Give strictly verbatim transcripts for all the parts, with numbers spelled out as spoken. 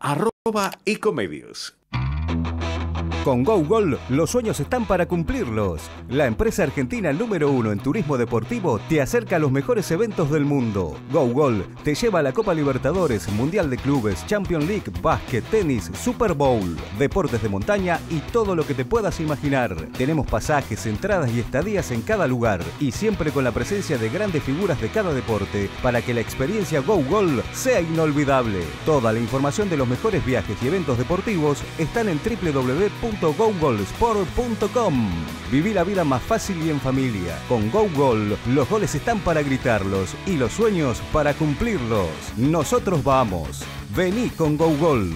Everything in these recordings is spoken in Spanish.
arroba ecomedios. Con GoGol, los sueños están para cumplirlos. La empresa argentina número uno en turismo deportivo te acerca a los mejores eventos del mundo. GoGol te lleva a la Copa Libertadores, Mundial de Clubes, Champions League, básquet, tenis, Super Bowl, deportes de montaña y todo lo que te puedas imaginar. Tenemos pasajes, entradas y estadías en cada lugar y siempre con la presencia de grandes figuras de cada deporte para que la experiencia GoGol sea inolvidable. Toda la información de los mejores viajes y eventos deportivos están en w w w punto go gol sport punto com. Viví la vida más fácil y en familia. Con GoGol, los goles están para gritarlos y los sueños para cumplirlos. Nosotros vamos. Vení con GoGol.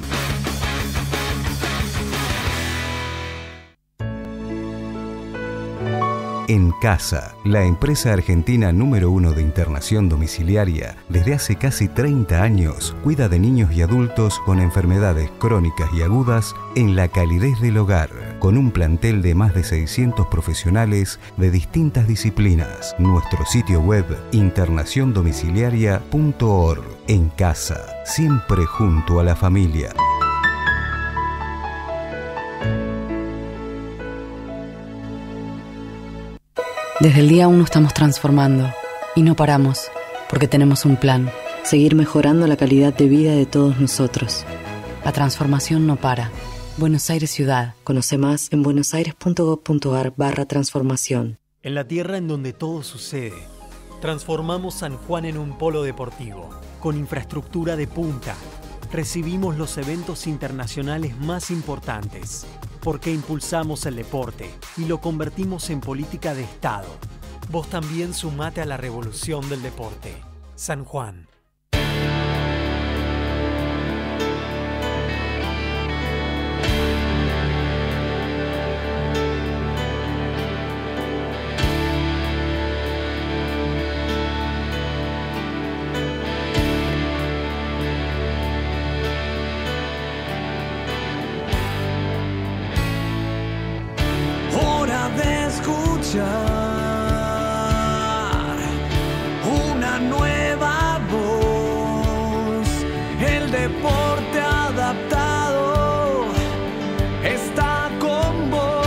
En Casa, la empresa argentina número uno de internación domiciliaria, desde hace casi treinta años, cuida de niños y adultos con enfermedades crónicas y agudas en la calidez del hogar, con un plantel de más de seiscientos profesionales de distintas disciplinas. Nuestro sitio web, internación domiciliaria punto org. En Casa, siempre junto a la familia. Desde el día uno estamos transformando y no paramos porque tenemos un plan, seguir mejorando la calidad de vida de todos nosotros. La transformación no para. Buenos Aires Ciudad. Conoce más en buenosaires punto gob punto ar barra transformación. En la tierra en donde todo sucede, transformamos San Juan en un polo deportivo, con infraestructura de punta. Recibimos los eventos internacionales más importantes, porque impulsamos el deporte y lo convertimos en política de Estado. Vos también sumate a la revolución del deporte. San Juan. Una nueva voz, el deporte adaptado está con vos.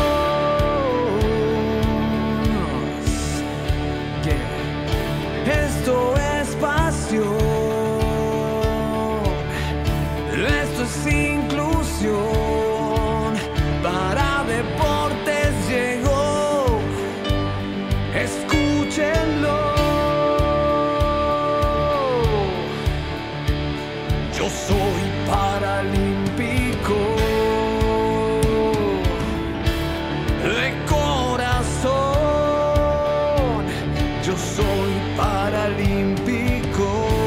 Yeah. Esto es pasión, esto es inclusión. Para deportes llegó. Escúchenlo. Yo soy paralímpico de corazón. Yo soy paralímpico.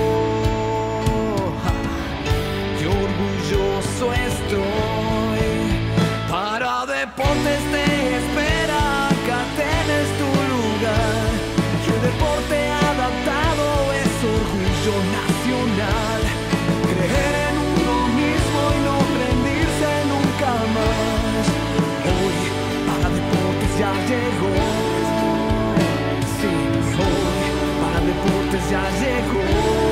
Qué orgulloso estoy. Para deportes te espera. Acá tenés tu lugar. Que el deporte adaptado es orgullo nacional. Creer en uno mismo y no rendirse nunca más. Hoy para deportes ya llegó. Sí, hoy para deportes ya llegó.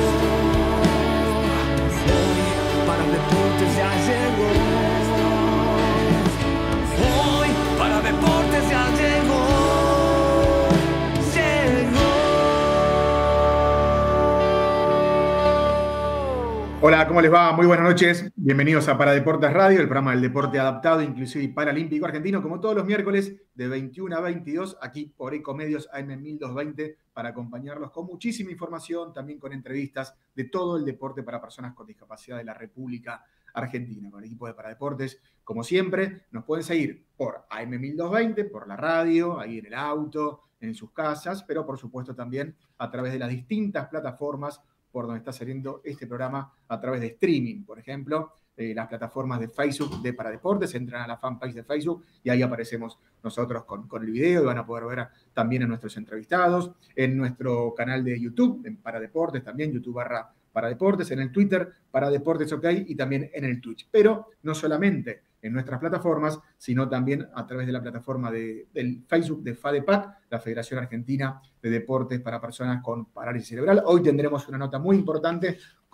Hoy para deportes ya llegó. Hoy para deportes ya llegó. Hola, ¿cómo les va? Muy buenas noches. Bienvenidos a Paradeportes Radio, el programa del deporte adaptado, inclusivo y paralímpico argentino, como todos los miércoles de veintiuno a veintidós, aquí por Ecomedios A M mil doscientos veinte, para acompañarlos con muchísima información, también con entrevistas de todo el deporte para personas con discapacidad de la República Argentina, con el equipo de Paradeportes. Como siempre, nos pueden seguir por A M mil doscientos veinte, por la radio, ahí en el auto, en sus casas, pero por supuesto también a través de las distintas plataformas por donde está saliendo este programa a través de streaming, por ejemplo, eh, las plataformas de Facebook de Paradeportes, entran a la fanpage de Facebook y ahí aparecemos nosotros con, con el video y van a poder ver también a nuestros entrevistados, en nuestro canal de YouTube, en Paradeportes también, YouTube barra Paradeportes, en el Twitter, Paradeportes OK, y también en el Twitch. Pero no solamente en nuestras plataformas, sino también a través de la plataforma de, del Facebook de FADEPAC, la Federación Argentina de Deportes para Personas con Parálisis Cerebral. Hoy tendremos una nota muy importante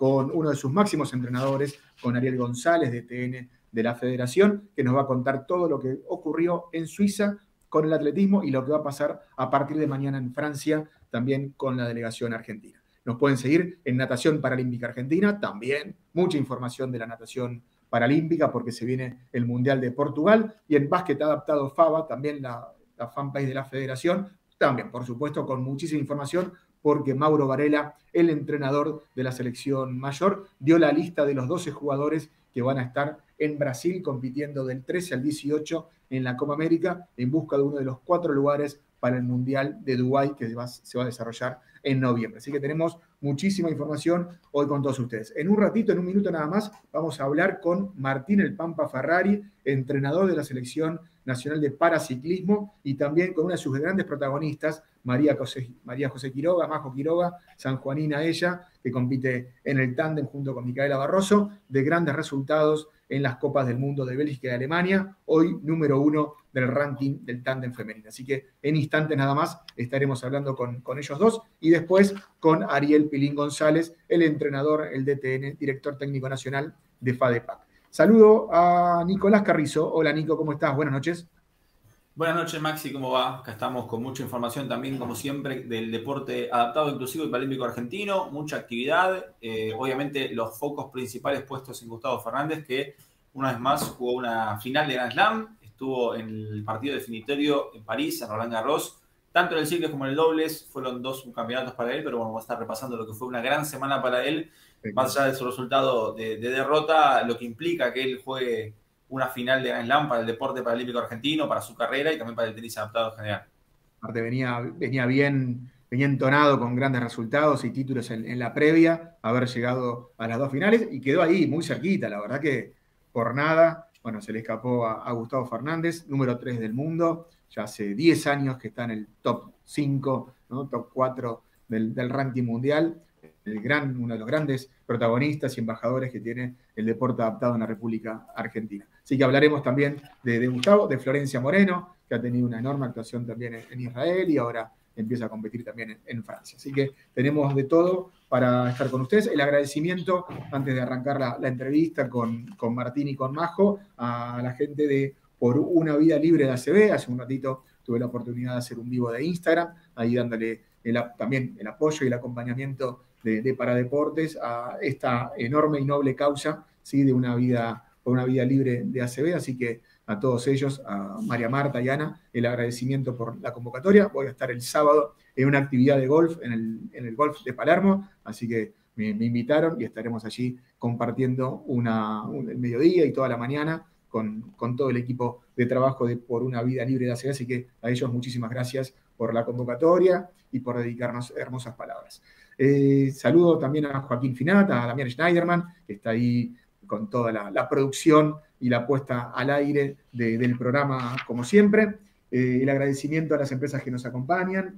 con uno de sus máximos entrenadores, con Ariel González, D T N de la Federación, que nos va a contar todo lo que ocurrió en Suiza con el atletismo y lo que va a pasar a partir de mañana en Francia, también con la delegación argentina. Nos pueden seguir en Natación Paralímpica Argentina, también mucha información de la natación paralímpica porque se viene el Mundial de Portugal, y en Básquet Adaptado FABA, también la, la fanpage de la Federación, también, por supuesto, con muchísima información, porque Mauro Varela, el entrenador de la selección mayor, dio la lista de los doce jugadores que van a estar en Brasil compitiendo del trece al dieciocho en la Copa América en busca de uno de los cuatro lugares para el Mundial de Dubái que va, se va a desarrollar en noviembre. Así que tenemos muchísima información hoy con todos ustedes. En un ratito, en un minuto nada más, vamos a hablar con Martín El Pampa Ferrari, entrenador de la Selección Nacional de Paraciclismo, y también con una de sus grandes protagonistas, María José, María José Quiroga, Majo Quiroga, sanjuanina ella, que compite en el tándem junto con Micaela Barroso, de grandes resultados en las Copas del Mundo de Bélgica y de Alemania, hoy número uno del ranking del tándem femenino. Así que en instantes nada más estaremos hablando con, con ellos dos, y después con Ariel Pilín González, el entrenador, el D T N, director técnico nacional de FADEPAC. Saludo a Nicolás Carrizo. Hola Nico, ¿cómo estás? Buenas noches. Buenas noches, Maxi, ¿cómo va? Acá estamos con mucha información también, como siempre, del deporte adaptado, inclusivo y paralímpico argentino, mucha actividad, eh, obviamente los focos principales puestos en Gustavo Fernández, que una vez más jugó una final de Grand Slam, estuvo en el partido definitorio en París, en Roland Garros, tanto en el singles como en el dobles, fueron dos campeonatos para él, pero bueno, vamos a estar repasando lo que fue una gran semana para él, más allá de su resultado de, de derrota, lo que implica que él juegue una final de Grand Slam para el deporte paralímpico argentino, para su carrera y también para el tenis adaptado en general. Aparte venía, venía bien, venía entonado con grandes resultados y títulos en, en la previa, haber llegado a las dos finales y quedó ahí muy cerquita, la verdad que por nada, bueno, se le escapó a, a Gustavo Fernández, número tres del mundo, ya hace diez años que está en el top cinco, ¿no? top cuatro del, del ranking mundial, el gran, uno de los grandes protagonistas y embajadores que tiene el deporte adaptado en la República Argentina. Así que hablaremos también de, de Gustavo, de Florencia Moreno, que ha tenido una enorme actuación también en, en Israel y ahora empieza a competir también en, en Francia. Así que tenemos de todo para estar con ustedes. El agradecimiento, antes de arrancar la, la entrevista con, con Martín y con Majo, a la gente de Por una Vida Libre de A C B. Hace un ratito tuve la oportunidad de hacer un vivo de Instagram, ahí dándole el, también el apoyo y el acompañamiento de, de Paradeportes a esta enorme y noble causa, ¿sí? de una vida, por una vida libre de A C B. Así que a todos ellos, a María Marta y Ana, el agradecimiento por la convocatoria. Voy a estar el sábado en una actividad de golf en el, en el golf de Palermo, así que me, me invitaron y estaremos allí compartiendo una, un, el mediodía y toda la mañana con, con todo el equipo de trabajo de Por una Vida Libre de A C B. Así que a ellos muchísimas gracias por la convocatoria y por dedicarnos hermosas palabras. Eh, saludo también a Joaquín Finata, a Damián Schneiderman, que está ahí con toda la, la producción y la puesta al aire de, del programa, como siempre. Eh, el agradecimiento a las empresas que nos acompañan,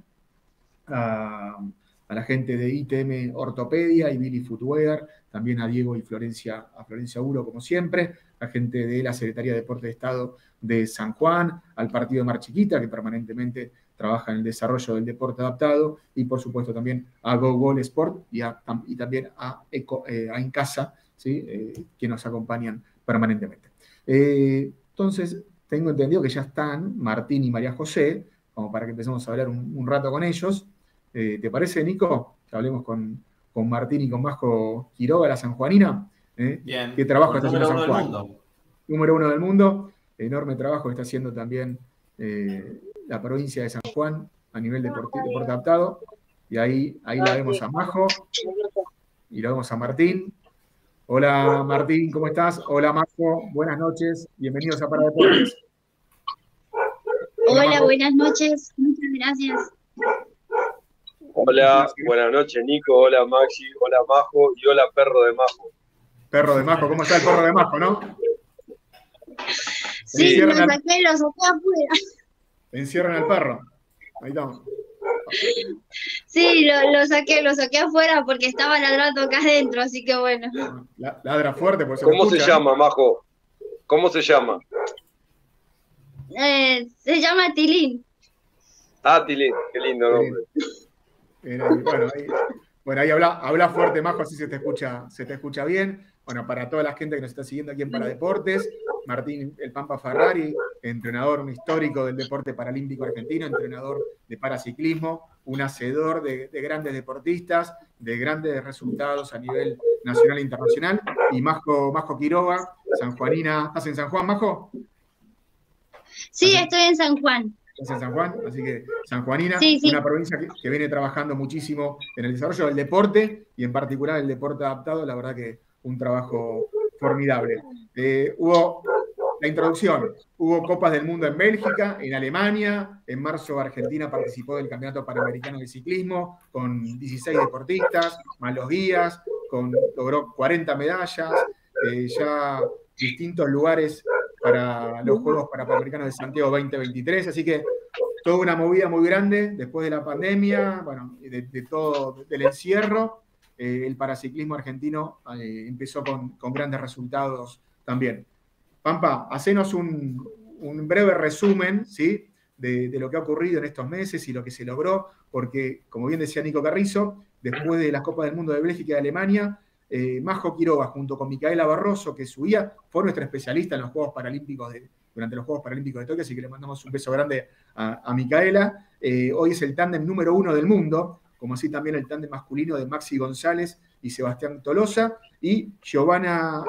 a, a la gente de I T M Ortopedia y Billy Footwear, también a Diego y Florencia, a Florencia Uro, como siempre, a gente de la Secretaría de Deporte de Estado de San Juan, al Partido de Mar Chiquita, que permanentemente trabaja en el desarrollo del deporte adaptado, y por supuesto también a Go Gol Sport y, a, y también a, Eco, eh, a Incasa, ¿sí? eh, que nos acompañan permanentemente. Eh, entonces, tengo entendido que ya están Martín y María José, como para que empecemos a hablar un, un rato con ellos. Eh, ¿Te parece, Nico? Que hablemos con, con Martín y con Majo Quiroga, la sanjuanina. ¿eh? Bien. ¿Qué trabajo está haciendo San Juan? Mundo. Número uno del mundo. Enorme trabajo que está haciendo también eh, la provincia de San Juan a nivel deportivo, deporte adaptado. Y ahí, ahí la vemos a Majo y la vemos a Martín. Hola Martín, ¿cómo estás? Hola Majo, buenas noches, bienvenidos a Paradeportes. Hola, buenas noches, muchas gracias. Hola, buenas noches Nico, hola Maxi, hola Majo y hola perro de Majo. Perro de Majo, ¿cómo está el perro de Majo, no? Sí, lo saqué, lo saqué afuera. Encierran al perro, ahí estamos. Sí, lo, lo saqué, lo saqué afuera porque estaba ladrando acá adentro, así que bueno. Ladra fuerte, pues se ¿Cómo escucha, se llama, ¿no? Majo? ¿Cómo se llama? Eh, se llama Tilín. Ah, Tilín, qué lindo nombre. Eh, bueno, ahí Bueno, ahí habla, habla fuerte, Majo, así se te escucha, se te escucha bien. Bueno, para toda la gente que nos está siguiendo aquí en Paradeportes, Martín El Pampa Ferrari, entrenador, un histórico del deporte paralímpico argentino, entrenador de paraciclismo, un hacedor de, de grandes deportistas, de grandes resultados a nivel nacional e internacional. Y Majo, Majo Quiroga, sanjuanina. ¿Estás en San Juan, Majo? Sí, estoy en San Juan. ¿Estás en San Juan? Así que sanjuanina, sí, sí. Una provincia que, que viene trabajando muchísimo en el desarrollo del deporte y en particular el deporte adaptado, la verdad que un trabajo formidable. Eh, hubo la introducción, hubo Copas del Mundo en Bélgica, en Alemania, en marzo Argentina participó del Campeonato Panamericano de Ciclismo con dieciséis deportistas, más los guías, con, logró cuarenta medallas, eh, ya distintos lugares para los Juegos Panamericanos de Santiago veinte veintitrés, así que toda una movida muy grande después de la pandemia, bueno, de, de todo, del encierro. Eh, el paraciclismo argentino eh, empezó con, con grandes resultados también. Pampa, hacenos un, un breve resumen, ¿sí?, de, de lo que ha ocurrido en estos meses y lo que se logró, porque, como bien decía Nico Carrizo, después de las Copas del Mundo de Bélgica y de Alemania, eh, Majo Quiroga, junto con Micaela Barroso, que su guía, fue nuestra especialista en los Juegos Paralímpicos de, durante los Juegos Paralímpicos de Tokio, así que le mandamos un beso grande a, a Micaela. Eh, hoy es el tándem número uno del mundo, como así también el tándem masculino de Maxi González y Sebastián Tolosa, y Giovanna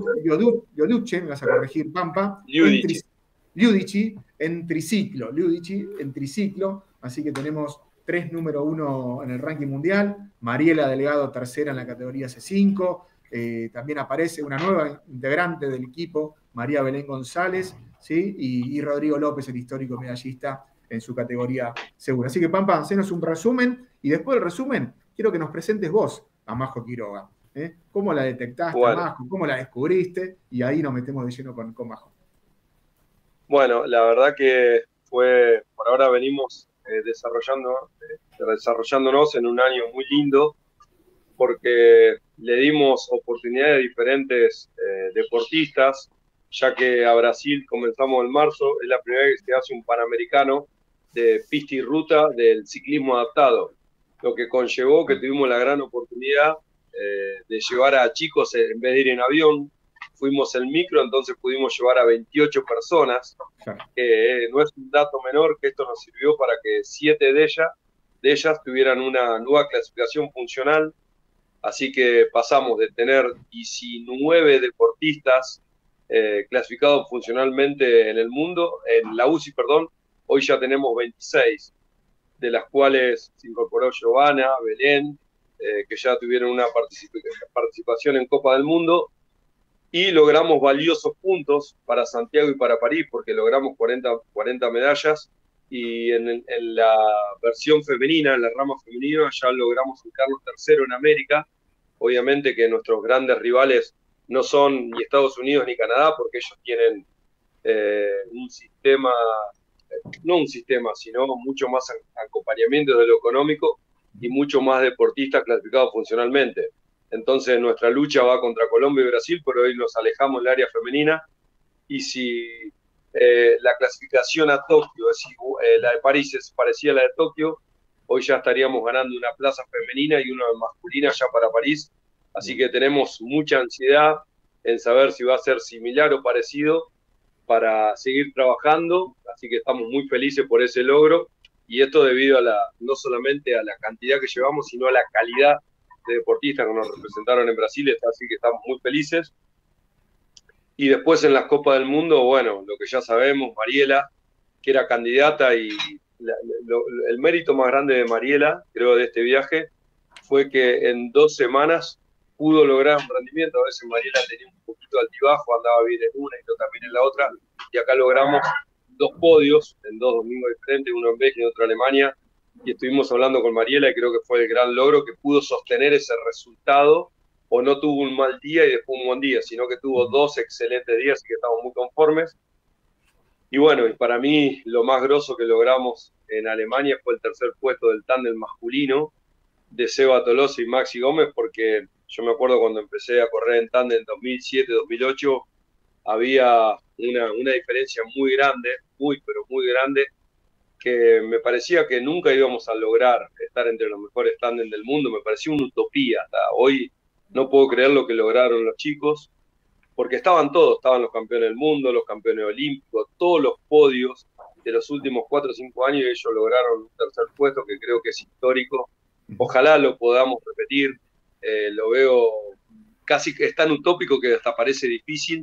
Liudice, me vas a corregir, Pampa, Liudici. Liudici, en triciclo, Liudici en triciclo, así que tenemos tres número uno en el ranking mundial, Mariela Delgado tercera en la categoría C cinco, eh, también aparece una nueva integrante del equipo, María Belén González, ¿sí? y, y Rodrigo López, el histórico medallista en su categoría segura. Así que, Pampa, hacenos un resumen, y después del resumen, quiero que nos presentes vos a Majo Quiroga. ¿eh? ¿Cómo la detectaste, bueno. Majo? ¿Cómo la descubriste? Y ahí nos metemos de lleno con, con Majo. Bueno, la verdad que fue, por ahora venimos eh, desarrollando, eh, desarrollándonos en un año muy lindo, porque le dimos oportunidades a diferentes eh, deportistas, ya que a Brasil comenzamos en marzo, es la primera vez que se hace un Panamericano de pista y ruta del ciclismo adaptado, lo que conllevó que tuvimos la gran oportunidad eh, de llevar a chicos, en vez de ir en avión, fuimos en micro, entonces pudimos llevar a veintiocho personas, que eh, no es un dato menor, que esto nos sirvió para que siete de ellas, de ellas tuvieran una nueva clasificación funcional, así que pasamos de tener diecinueve deportistas eh, clasificados funcionalmente en el mundo, en la U C I, perdón, hoy ya tenemos veintiséis, de las cuales se incorporó Giovanna, Belén, eh, que ya tuvieron una particip- participación en Copa del Mundo, y logramos valiosos puntos para Santiago y para París, porque logramos cuarenta, cuarenta medallas, y en, en la versión femenina, en la rama femenina, ya logramos ubicarnos tercero en América. Obviamente que nuestros grandes rivales no son ni Estados Unidos ni Canadá, porque ellos tienen eh, un sistema, no un sistema, sino mucho más acompañamiento de lo económico y mucho más deportistas clasificados funcionalmente. Entonces nuestra lucha va contra Colombia y Brasil, pero hoy nos alejamos del área femenina, y si eh, la clasificación a Tokio, si eh, la de París es parecida a la de Tokio, hoy ya estaríamos ganando una plaza femenina y una masculina ya para París, así que tenemos mucha ansiedad en saber si va a ser similar o parecido para seguir trabajando, así que estamos muy felices por ese logro, y esto debido a la, no solamente a la cantidad que llevamos, sino a la calidad de deportistas que nos representaron en Brasil, así que estamos muy felices. Y después en las Copas del Mundo, bueno, lo que ya sabemos, Mariela, que era candidata, y la, lo, el mérito más grande de Mariela, creo, de este viaje, fue que en dos semanas pudo lograr un rendimiento. A veces Mariela tenía un poquito de altibajo, andaba bien en una y no también en la otra, y acá logramos dos podios en dos domingos diferentes, uno en Bélgica y otro en Alemania, y estuvimos hablando con Mariela y creo que fue el gran logro que pudo sostener ese resultado, o no tuvo un mal día y después un buen día, sino que tuvo dos excelentes días y que estamos muy conformes. Y bueno, y para mí lo más grosso que logramos en Alemania fue el tercer puesto del tándem masculino de Seba Tolosa y Maxi Gómez, porque yo me acuerdo cuando empecé a correr en tándem en dos mil siete, dos mil ocho, había una, una diferencia muy grande, muy pero muy grande, que me parecía que nunca íbamos a lograr estar entre los mejores standings del mundo, me parecía una utopía. Hasta hoy no puedo creer lo que lograron los chicos, porque estaban todos, estaban los campeones del mundo, los campeones olímpicos, todos los podios de los últimos cuatro o cinco años, y ellos lograron un tercer puesto que creo que es histórico. Ojalá lo podamos repetir, eh, lo veo casi que es tan utópico que hasta parece difícil,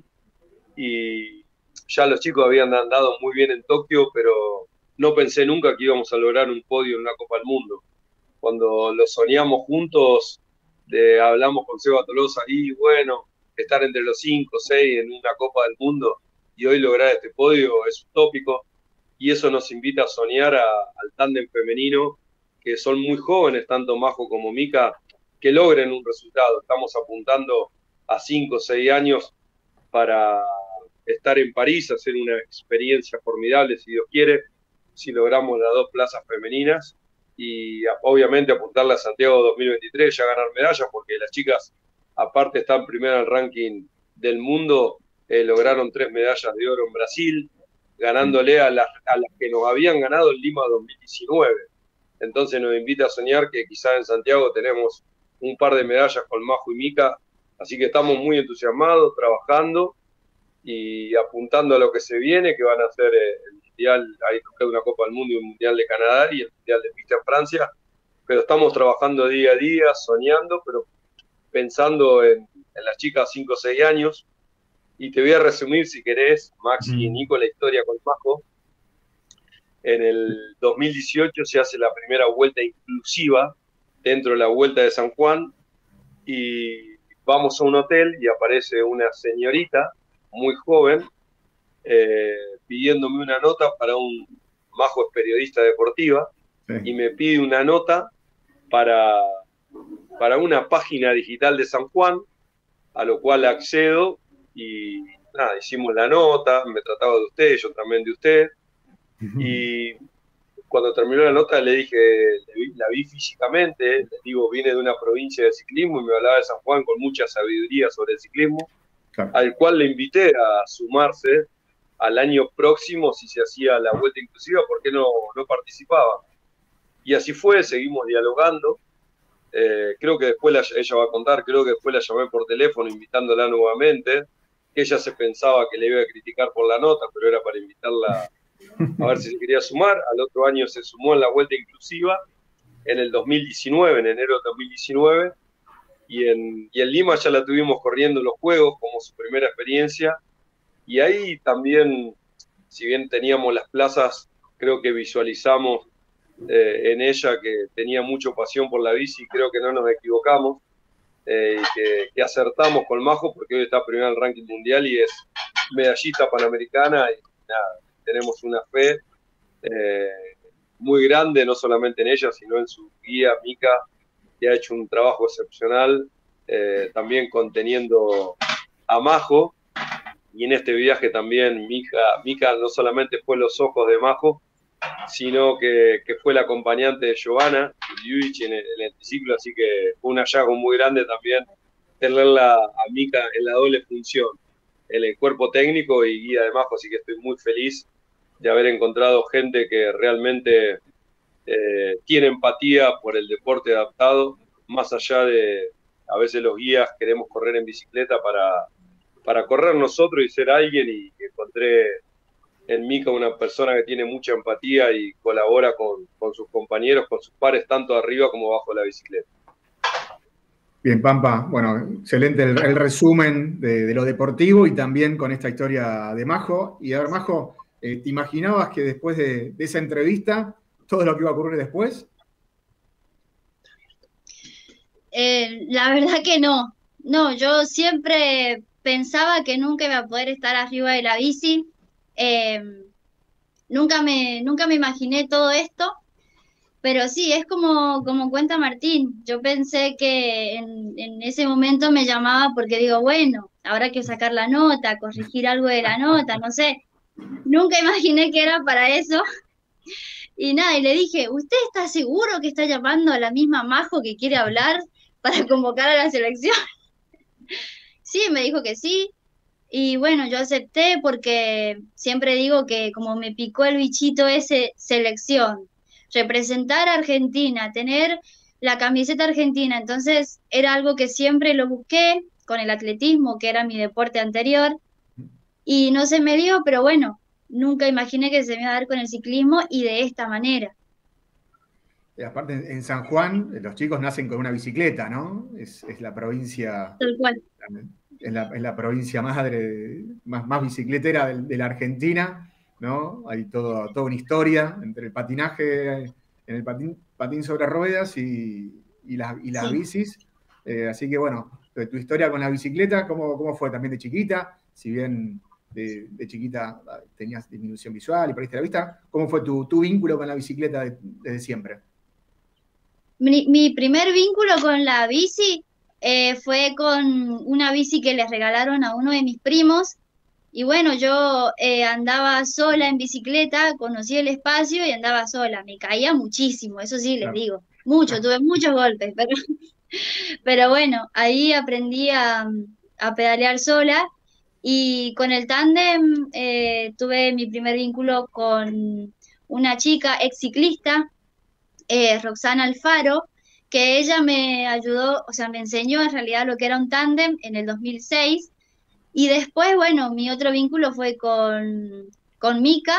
y ya los chicos habían andado muy bien en Tokio, pero no pensé nunca que íbamos a lograr un podio en una Copa del Mundo. Cuando lo soñamos juntos, de, hablamos con Seba Tolosa, y bueno, estar entre los cinco o seis en una Copa del Mundo, y hoy lograr este podio es utópico, y eso nos invita a soñar a, al tándem femenino, que son muy jóvenes, tanto Majo como Mika, que logren un resultado. Estamos apuntando a cinco o seis años para estar en París, hacer una experiencia formidable, si Dios quiere, si logramos las dos plazas femeninas, y obviamente apuntarle a Santiago dos mil veintitrés, ya ganar medallas, porque las chicas, aparte están primero en el ranking del mundo, eh, lograron tres medallas de oro en Brasil, ganándole a las, a las que nos habían ganado en Lima dos mil diecinueve. Entonces nos invita a soñar que quizás en Santiago tenemos un par de medallas con Majo y Mika, así que estamos muy entusiasmados, trabajando y apuntando a lo que se viene, que van a ser eh, el Mundial, hay una Copa del Mundo y un Mundial de Canadá y el Mundial de Pista en Francia, pero estamos trabajando día a día, soñando, pero pensando en, en las chicas cinco o seis años. Y te voy a resumir, si querés, Maxi y Nico, la historia con Majo. En el dos mil dieciocho se hace la primera vuelta inclusiva dentro de la Vuelta de San Juan, y vamos a un hotel y aparece una señorita muy joven eh, pidiéndome una nota para un Majo es periodista deportiva, sí. Y me pide una nota para, para una página digital de San Juan, a lo cual accedo y nada, hicimos la nota, me trataba de usted, yo también de usted, uh-huh. Y cuando terminó la nota le dije, le vi, la vi físicamente, le digo, vine de una provincia de ciclismo y me hablaba de San Juan con mucha sabiduría sobre el ciclismo, claro. Al cual le invité a sumarse al año próximo si se hacía la vuelta inclusiva, porque no, no participaba. Y así fue, seguimos dialogando. Eh, creo que después la, ella va a contar, creo que después la llamé por teléfono invitándola nuevamente, que ella se pensaba que le iba a criticar por la nota, pero era para invitarla a ver si se quería sumar. Al otro año se sumó en la vuelta inclusiva, en el dos mil diecinueve, en enero de dos mil diecinueve, y en, y en Lima ya la tuvimos corriendo los Juegos como su primera experiencia, y ahí también, si bien teníamos las plazas, creo que visualizamos eh, en ella que tenía mucha pasión por la bici, creo que no nos equivocamos, eh, y que, que acertamos con Majo, porque hoy está primero en el ranking mundial y es medallista panamericana, y nada, tenemos una fe eh, muy grande, no solamente en ella, sino en su guía, Mika, que ha hecho un trabajo excepcional, eh, también conteniendo a Majo, y en este viaje también Mika, Mika no solamente fue los ojos de Majo, sino que, que fue la acompañante de Giovanna Ilyich en el, en el triciclo, así que fue un hallazgo muy grande también tenerla a Mika en la doble función, en el cuerpo técnico y guía de Majo, así que estoy muy feliz de haber encontrado gente que realmente eh, tiene empatía por el deporte adaptado, más allá de, a veces los guías queremos correr en bicicleta para, para correr nosotros y ser alguien, y encontré en Mika una persona que tiene mucha empatía y colabora con, con sus compañeros, con sus pares, tanto arriba como abajo de la bicicleta. Bien, Pampa, bueno, excelente el, el resumen de, de lo deportivo y también con esta historia de Majo. Y a ver, Majo, eh, ¿te imaginabas que después de, de esa entrevista todo lo que iba a ocurrir después? Eh, la verdad que no. No, yo siempre pensaba que nunca iba a poder estar arriba de la bici. Eh, nunca me, nunca me imaginé todo esto. Pero sí, es como, como cuenta Martín. Yo pensé que en, en ese momento me llamaba porque digo, bueno, habrá que sacar la nota, corregir algo de la nota, no sé. Nunca imaginé que era para eso. Y nada, y le dije, ¿usted está seguro que está llamando a la misma Majo que quiere hablar para convocar a la selección? Sí, me dijo que sí. Y bueno, yo acepté porque siempre digo que como me picó el bichito ese, selección, representar a Argentina, tener la camiseta argentina, entonces era algo que siempre lo busqué con el atletismo, que era mi deporte anterior, y no se me dio, pero bueno, nunca imaginé que se me iba a dar con el ciclismo y de esta manera. Y aparte, en San Juan, los chicos nacen con una bicicleta, ¿no? Es, es la provincia... Tal cual. Es la, es la provincia madre, más, más bicicletera de, de la Argentina, ¿no? Hay todo, toda una historia entre el patinaje, en el patín, patín sobre ruedas y, y, la, y las Sí. bicis. Eh, así que, bueno, tu historia con la bicicleta, ¿cómo, cómo fue también de chiquita? Si bien de, de chiquita tenías disminución visual y perdiste la vista, ¿cómo fue tu, tu vínculo con la bicicleta de, desde siempre? Mi, mi primer vínculo con la bici eh, fue con una bici que les regalaron a uno de mis primos. Y bueno, yo eh, andaba sola en bicicleta, conocí el espacio y andaba sola. Me caía muchísimo, eso sí, les Claro. digo. Mucho, tuve muchos golpes, pero, pero bueno, ahí aprendí a, a pedalear sola. Y con el tándem eh, tuve mi primer vínculo con una chica ex ciclista, eh, Roxana Alfaro, que ella me ayudó, o sea, me enseñó en realidad lo que era un tándem en el dos mil seis. Y después, bueno, mi otro vínculo fue con, con Mica,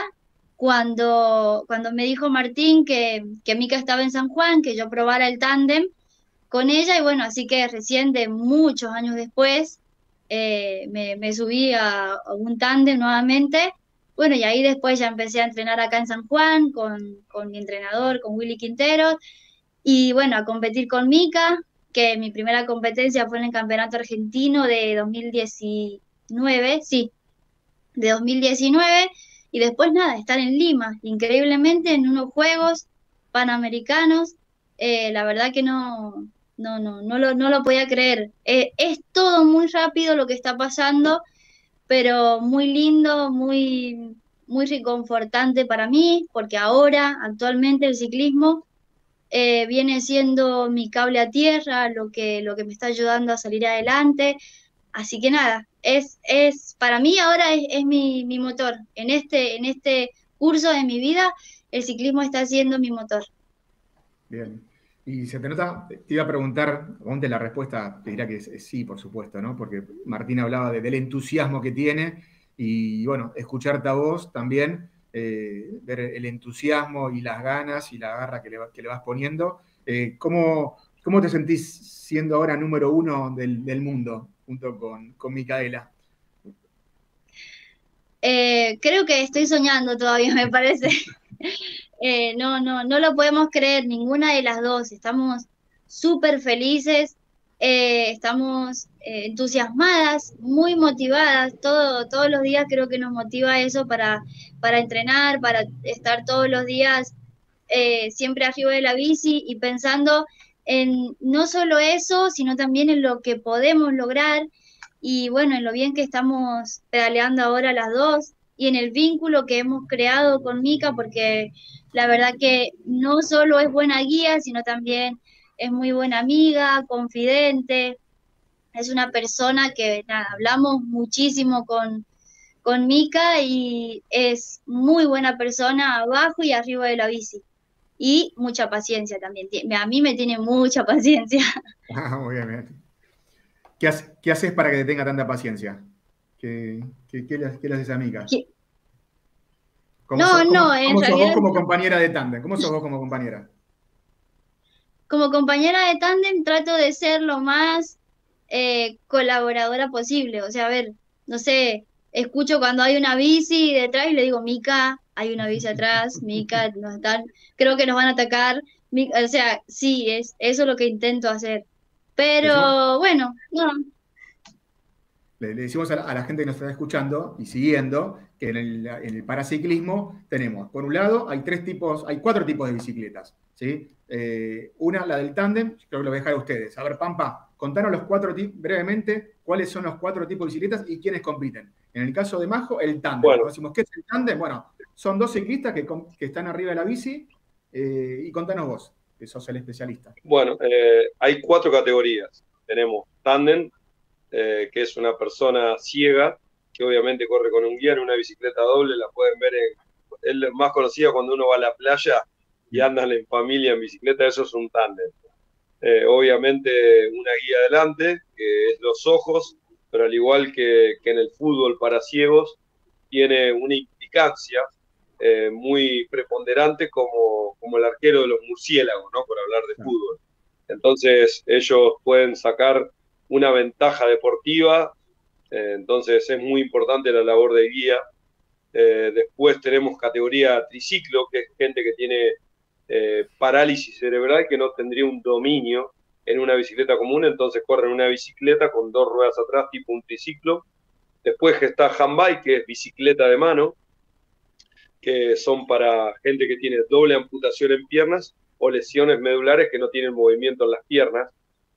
cuando, cuando me dijo Martín que, que Mica estaba en San Juan, que yo probara el tándem con ella, y bueno, así que recién de muchos años después eh, me, me subí a, a un tándem nuevamente. Bueno, y ahí después ya empecé a entrenar acá en San Juan con, con mi entrenador, con Willy Quintero, y bueno, a competir con Mica, que mi primera competencia fue en el Campeonato Argentino de dos mil diecinueve, sí, de dos mil diecinueve, y después nada, estar en Lima, increíblemente en unos Juegos Panamericanos, eh, la verdad que no, no, no, no lo, no lo podía creer. Eh, es todo muy rápido lo que está pasando, pero muy lindo, muy, muy reconfortante para mí, porque ahora, actualmente, el ciclismo eh, viene siendo mi cable a tierra, lo que, lo que me está ayudando a salir adelante. Así que nada, es, es, para mí ahora es, es mi, mi motor. En este, en este curso de mi vida, el ciclismo está siendo mi motor. Bien. Y se te nota, te iba a preguntar, obviamente la respuesta te dirá que es, es sí, por supuesto, ¿no? Porque Martín hablaba de, del entusiasmo que tiene y, bueno, escucharte a vos también, eh, ver el entusiasmo y las ganas y la garra que le, que le vas poniendo. Eh, ¿cómo, ¿Cómo te sentís siendo ahora número uno del, del mundo junto con, con Micaela? Eh, creo que estoy soñando todavía, me parece. Eh, no, no, no lo podemos creer, ninguna de las dos. Estamos súper felices, eh, estamos eh, entusiasmadas, muy motivadas. Todo, todos los días creo que nos motiva eso para, para entrenar, para estar todos los días eh, siempre arriba de la bici y pensando en no solo eso, sino también en lo que podemos lograr y bueno, en lo bien que estamos pedaleando ahora las dos y en el vínculo que hemos creado con Mica, porque la verdad que no solo es buena guía, sino también es muy buena amiga, confidente, es una persona que nada, hablamos muchísimo con, con Mica y es muy buena persona abajo y arriba de la bici. Y mucha paciencia también. A mí me tiene mucha paciencia. Ah, muy bien, bien. ¿Qué, hace, ¿Qué haces para que te tenga tanta paciencia? ¿Qué, qué, qué, le, qué le haces a Mica? ¿Qué? ¿Cómo No, sos, cómo, no, en ¿cómo sos realidad vos como compañera de tándem? ¿Cómo sos vos como compañera? Como compañera de tándem trato de ser lo más eh, colaboradora posible. O sea, a ver, no sé, escucho cuando hay una bici detrás y le digo, Mica, hay una bici atrás, Mica, nos están, creo que nos van a atacar. Mica, o sea, sí, es eso es lo que intento hacer. Pero Decimos, bueno, no. le, le decimos a la, a la gente que nos está escuchando y siguiendo que en el, en el paraciclismo tenemos, por un lado, hay tres tipos, hay cuatro tipos de bicicletas, ¿sí? Eh, una, la del tándem, creo que lo voy a dejar a ustedes. A ver, Pampa, contanos los cuatro tipos, brevemente, cuáles son los cuatro tipos de bicicletas y quiénes compiten. En el caso de Majo, el tándem. Bueno. Cuando decimos, ¿qué es el tándem? Bueno, son dos ciclistas que, que están arriba de la bici eh, y contanos vos, que sos el especialista. Bueno, eh, hay cuatro categorías. Tenemos tándem, eh, que es una persona ciega que obviamente corre con un guía en una bicicleta doble, la pueden ver, en, es más conocida cuando uno va a la playa y andan en familia en bicicleta, eso es un tándem. Eh, obviamente una guía adelante, que es los ojos, pero al igual que, que en el fútbol para ciegos, tiene una implicancia eh, muy preponderante como, como el arquero de los murciélagos, ¿no? Por hablar de fútbol. Entonces ellos pueden sacar una ventaja deportiva, eh, entonces es muy importante la labor de guía. Eh, después tenemos categoría triciclo, que es gente que tiene eh, parálisis cerebral, que no tendría un dominio en una bicicleta común, entonces corren una bicicleta con dos ruedas atrás, tipo un triciclo. Después está handbike, que es bicicleta de mano, que son para gente que tiene doble amputación en piernas o lesiones medulares que no tienen movimiento en las piernas,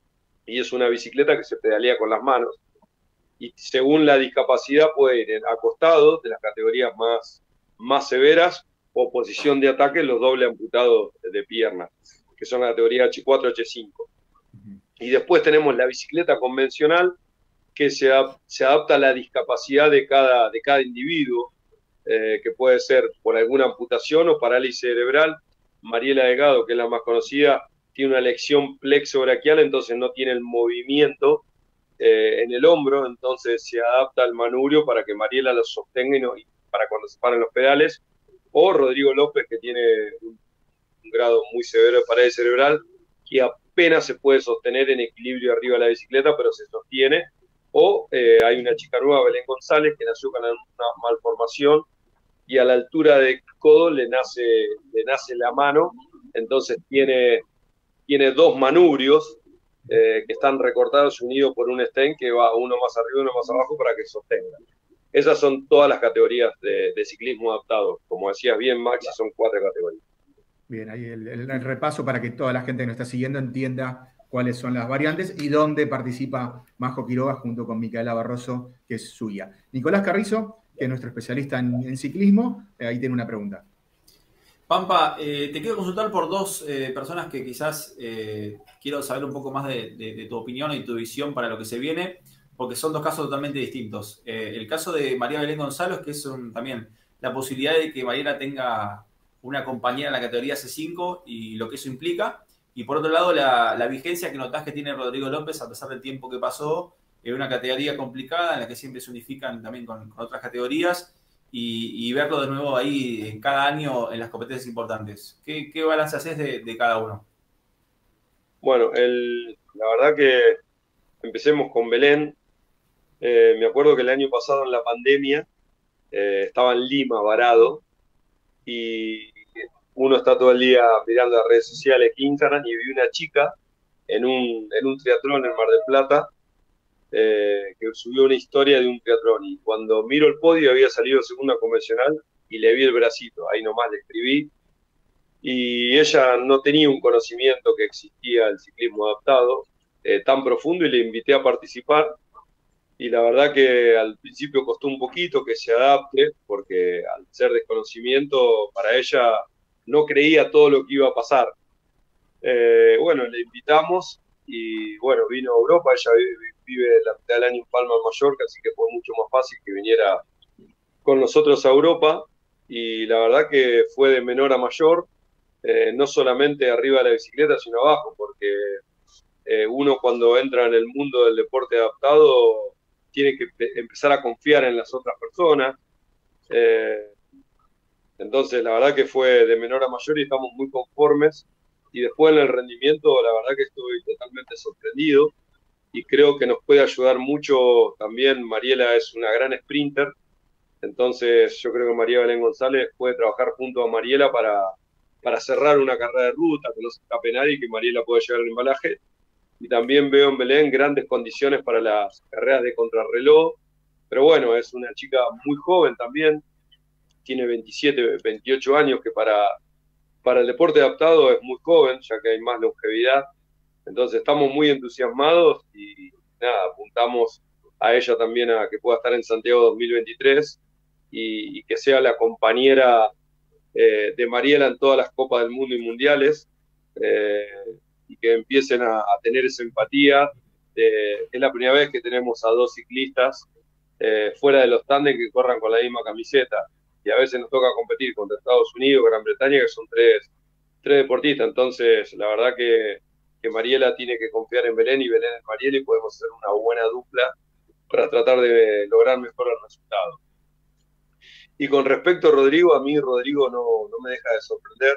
y es una bicicleta que se pedalea con las manos, y según la discapacidad puede ir en acostado, de las categorías más, más severas, o posición de ataque, los doble amputados de piernas, que son la categoría hache cuatro, hache cinco. Y después tenemos la bicicleta convencional, que se, se adapta a la discapacidad de cada, de cada individuo, eh, que puede ser por alguna amputación o parálisis cerebral. Mariela Delgado, que es la más conocida, tiene una lesión plexobraquial, entonces no tiene el movimiento eh, en el hombro, entonces se adapta al manubrio para que Mariela lo sostenga y, no, y para cuando se paren los pedales. O Rodrigo López, que tiene un, un grado muy severo de parálisis cerebral, que apenas se puede sostener en equilibrio arriba de la bicicleta, pero se sostiene. O eh, hay una chica nueva, Belén González, que nació con una malformación y a la altura de codo le nace, le nace la mano, entonces tiene, tiene dos manubrios eh, que están recortados y unidos por un stent que va uno más arriba y uno más abajo para que sostenga. Esas son todas las categorías de, de ciclismo adaptado. Como decías bien, Maxi, son cuatro categorías. Bien, ahí el, el, el repaso para que toda la gente que nos está siguiendo entienda cuáles son las variantes y dónde participa Majo Quiroga junto con Micaela Barroso, que es suya. Nicolás Carrizo, que es nuestro especialista en, en ciclismo, eh, ahí tiene una pregunta. Pampa, eh, te quiero consultar por dos eh, personas que quizás eh, quiero saber un poco más de, de, de tu opinión y tu visión para lo que se viene, porque son dos casos totalmente distintos. Eh, el caso de María Belén González, que es un, también la posibilidad de que Mariela tenga una compañera en la categoría C cinco y lo que eso implica. Y por otro lado, la, la vigencia que notás que tiene Rodrigo López, a pesar del tiempo que pasó, en una categoría complicada en la que siempre se unifican también con, con otras categorías, y, y verlo de nuevo ahí en cada año en las competencias importantes. ¿Qué, qué balance haces de, de cada uno? Bueno, el, la verdad que empecemos con Belén. Eh, me acuerdo que el año pasado en la pandemia eh, estaba en Lima varado y uno está todo el día mirando las redes sociales, Instagram, y vi una chica en un, en un triatlón en Mar del Plata eh, que subió una historia de un triatlón, y cuando miro el podio había salido segunda convencional y le vi el bracito, ahí nomás le escribí, y ella no tenía un conocimiento que existía el ciclismo adaptado eh, tan profundo, y le invité a participar. Y la verdad que al principio costó un poquito que se adapte, porque al ser desconocimiento para ella no creía todo lo que iba a pasar. Eh, bueno, le invitamos y bueno, vino a Europa. Ella vive, vive la mitad del año en Palma de Mallorca, así que fue mucho más fácil que viniera con nosotros a Europa. Y la verdad que fue de menor a mayor, eh, no solamente arriba de la bicicleta, sino abajo, porque eh, uno cuando entra en el mundo del deporte adaptado tiene que empezar a confiar en las otras personas. Eh, entonces, la verdad que fue de menor a mayor y estamos muy conformes. Y después en el rendimiento, la verdad que estoy totalmente sorprendido y creo que nos puede ayudar mucho también. Mariela es una gran sprinter, entonces yo creo que María Belén González puede trabajar junto a Mariela para, para cerrar una carrera de ruta, que no se escape nadie y que Mariela pueda llegar al embalaje. Y también veo en Belén grandes condiciones para las carreras de contrarreloj, pero bueno, es una chica muy joven también, tiene veintisiete, veintiocho años, que para, para el deporte adaptado es muy joven, ya que hay más longevidad. Entonces estamos muy entusiasmados y nada, apuntamos a ella también a que pueda estar en Santiago dos mil veintitrés y, y que sea la compañera eh, de Mariela en todas las Copas del Mundo y Mundiales. Eh, y que empiecen a, a tener esa empatía. Eh, es la primera vez que tenemos a dos ciclistas eh, fuera de los tándem que corran con la misma camiseta. Y a veces nos toca competir contra Estados Unidos, Gran Bretaña, que son tres, tres deportistas. Entonces, la verdad que, que Mariela tiene que confiar en Belén y Belén en Mariela, y podemos hacer una buena dupla para tratar de lograr mejores resultados. Y con respecto a Rodrigo, a mí Rodrigo no, no me deja de sorprender.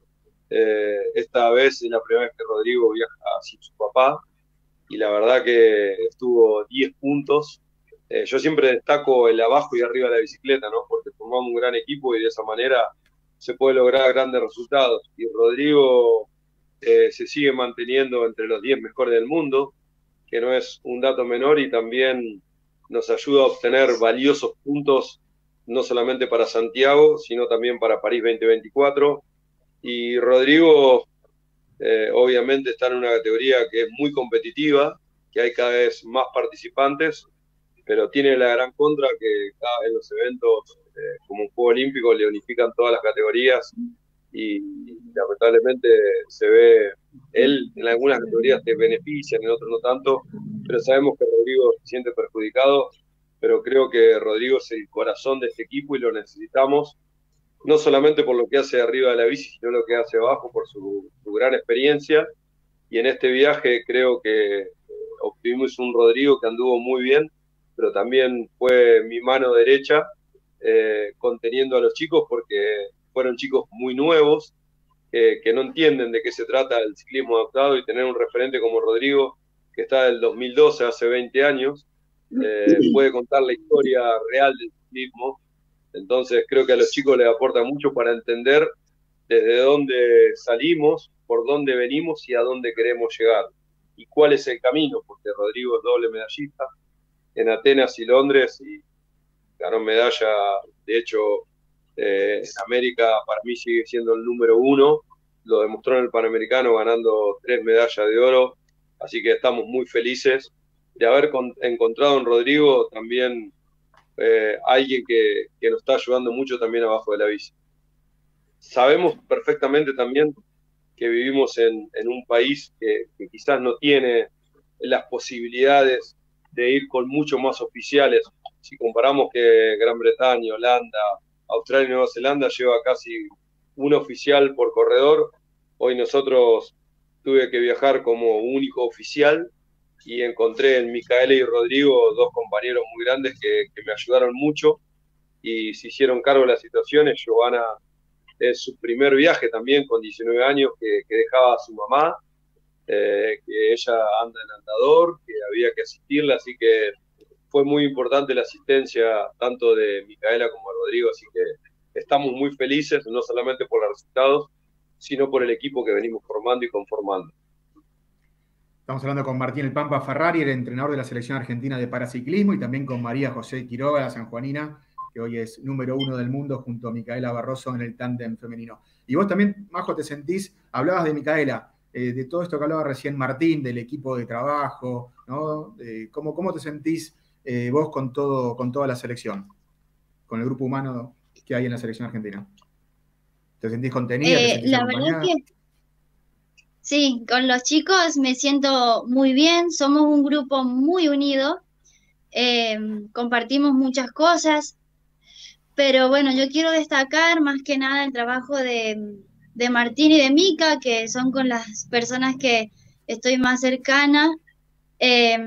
Eh, esta vez es la primera vez que Rodrigo viaja sin su papá, y la verdad que estuvo diez puntos. Eh, yo siempre destaco el abajo y arriba de la bicicleta, ¿no? Porque formamos un gran equipo y de esa manera se puede lograr grandes resultados. Y Rodrigo eh, se sigue manteniendo entre los diez mejores del mundo, que no es un dato menor, y también nos ayuda a obtener valiosos puntos, no solamente para Santiago, sino también para París veinte veinticuatro. Y Rodrigo, eh, obviamente, está en una categoría que es muy competitiva, que hay cada vez más participantes, pero tiene la gran contra que cada, en los eventos, eh, como un Juego Olímpico, le unifican todas las categorías, y, y lamentablemente se ve, él en algunas categorías te benefician, en otras no tanto, pero sabemos que Rodrigo se siente perjudicado. Pero creo que Rodrigo es el corazón de este equipo y lo necesitamos, no solamente por lo que hace arriba de la bici, sino lo que hace abajo, por su, su gran experiencia. Y en este viaje creo que obtuvimos un Rodrigo que anduvo muy bien, pero también fue mi mano derecha eh, conteniendo a los chicos, porque fueron chicos muy nuevos, eh, que no entienden de qué se trata el ciclismo adaptado, y tener un referente como Rodrigo, que está del dos mil doce, hace veinte años, Eh, puede contar la historia real del ciclismo. Entonces creo que a los chicos les aporta mucho para entender desde dónde salimos, por dónde venimos y a dónde queremos llegar, y cuál es el camino, porque Rodrigo es doble medallista en Atenas y Londres, y ganó medalla. De hecho, eh, en América para mí sigue siendo el número uno, lo demostró en el Panamericano ganando tres medallas de oro, así que estamos muy felices de haber con, encontrado en Rodrigo también eh, alguien que, que nos está ayudando mucho también abajo de la bici. Sabemos perfectamente también que vivimos en, en un país que, que quizás no tiene las posibilidades de ir con mucho más oficiales. Si comparamos que Gran Bretaña, Holanda, Australia y Nueva Zelanda lleva casi un oficial por corredor, hoy nosotros tuve que viajar como único oficial, y encontré en Micaela y Rodrigo dos compañeros muy grandes que, que me ayudaron mucho y se hicieron cargo de las situaciones. Giovanna es su primer viaje también, con diecinueve años, que, que dejaba a su mamá, eh, que ella anda en andador, que había que asistirla, así que fue muy importante la asistencia tanto de Micaela como de Rodrigo, así que estamos muy felices, no solamente por los resultados, sino por el equipo que venimos formando y conformando. Estamos hablando con Martín El Pampa Ferrari, el entrenador de la selección argentina de paraciclismo, y también con María José Quiroga, la sanjuanina, que hoy es número uno del mundo junto a Micaela Barroso en el tándem femenino. Y vos también, Majo, te sentís, hablabas de Micaela, eh, de todo esto que hablaba recién Martín, del equipo de trabajo, ¿no? Eh, ¿cómo, ¿Cómo te sentís eh, vos con, todo, con toda la selección, con el grupo humano que hay en la selección argentina? ¿Te sentís contenida? Eh, ¿Te sentís la acompañada? verdad que sí, con los chicos me siento muy bien, somos un grupo muy unido, eh, compartimos muchas cosas, pero bueno, yo quiero destacar más que nada el trabajo de, de Martín y de Mica, que son con las personas que estoy más cercana, eh,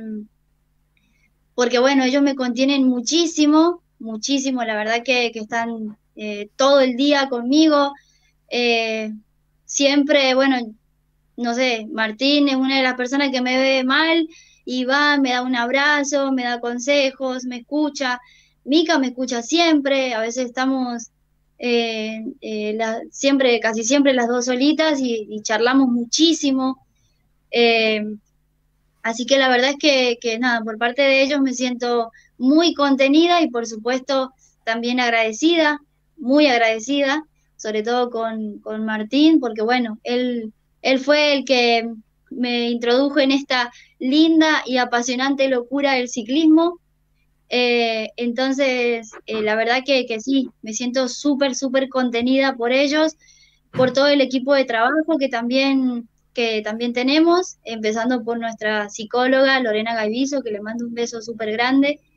porque bueno, ellos me contienen muchísimo, muchísimo, la verdad que, que están eh, todo el día conmigo, eh, siempre, bueno, no sé, Martín es una de las personas que me ve mal y va, me da un abrazo, me da consejos, me escucha. Mica me escucha siempre, a veces estamos eh, eh, la, siempre, casi siempre las dos solitas y, y charlamos muchísimo. Eh, así que la verdad es que, que nada, por parte de ellos me siento muy contenida y por supuesto también agradecida, muy agradecida, sobre todo con, con Martín, porque bueno, él... Él fue el que me introdujo en esta linda y apasionante locura del ciclismo. Eh, entonces, eh, la verdad que, que sí, me siento súper, súper contenida por ellos, por todo el equipo de trabajo que también, que también tenemos, empezando por nuestra psicóloga Lorena Gaiviso, que le mando un beso súper grande.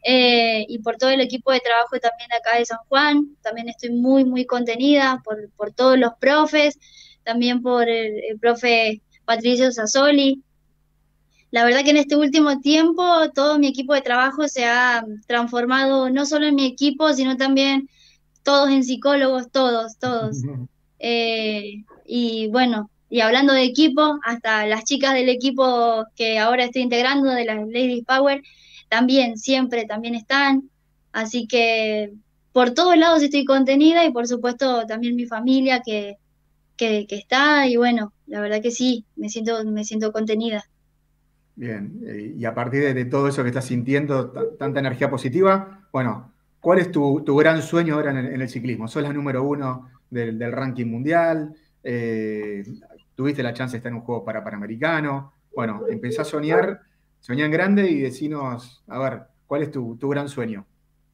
eh, y por todo el equipo de trabajo también de acá de San Juan. También estoy muy, muy contenida por, por todos los profes, también por el, el profe Patricio Sassoli. La verdad que en este último tiempo todo mi equipo de trabajo se ha transformado no solo en mi equipo, sino también todos en psicólogos, todos, todos. Eh, y bueno, y hablando de equipo, hasta las chicas del equipo que ahora estoy integrando, de las Ladies Power, también, siempre, también están. Así que por todos lados estoy contenida y por supuesto también mi familia que, que, que está, y bueno, la verdad que sí, me siento, me siento contenida. Bien, eh, y a partir de, de todo eso que estás sintiendo, t- tanta energía positiva, bueno, ¿cuál es tu, tu gran sueño ahora en el, en el ciclismo? Sos la número uno del, del ranking mundial, eh, tuviste la chance de estar en un juego para Panamericano, bueno, empezá a soñar, soñá en grande y decinos, a ver, ¿cuál es tu, tu gran sueño?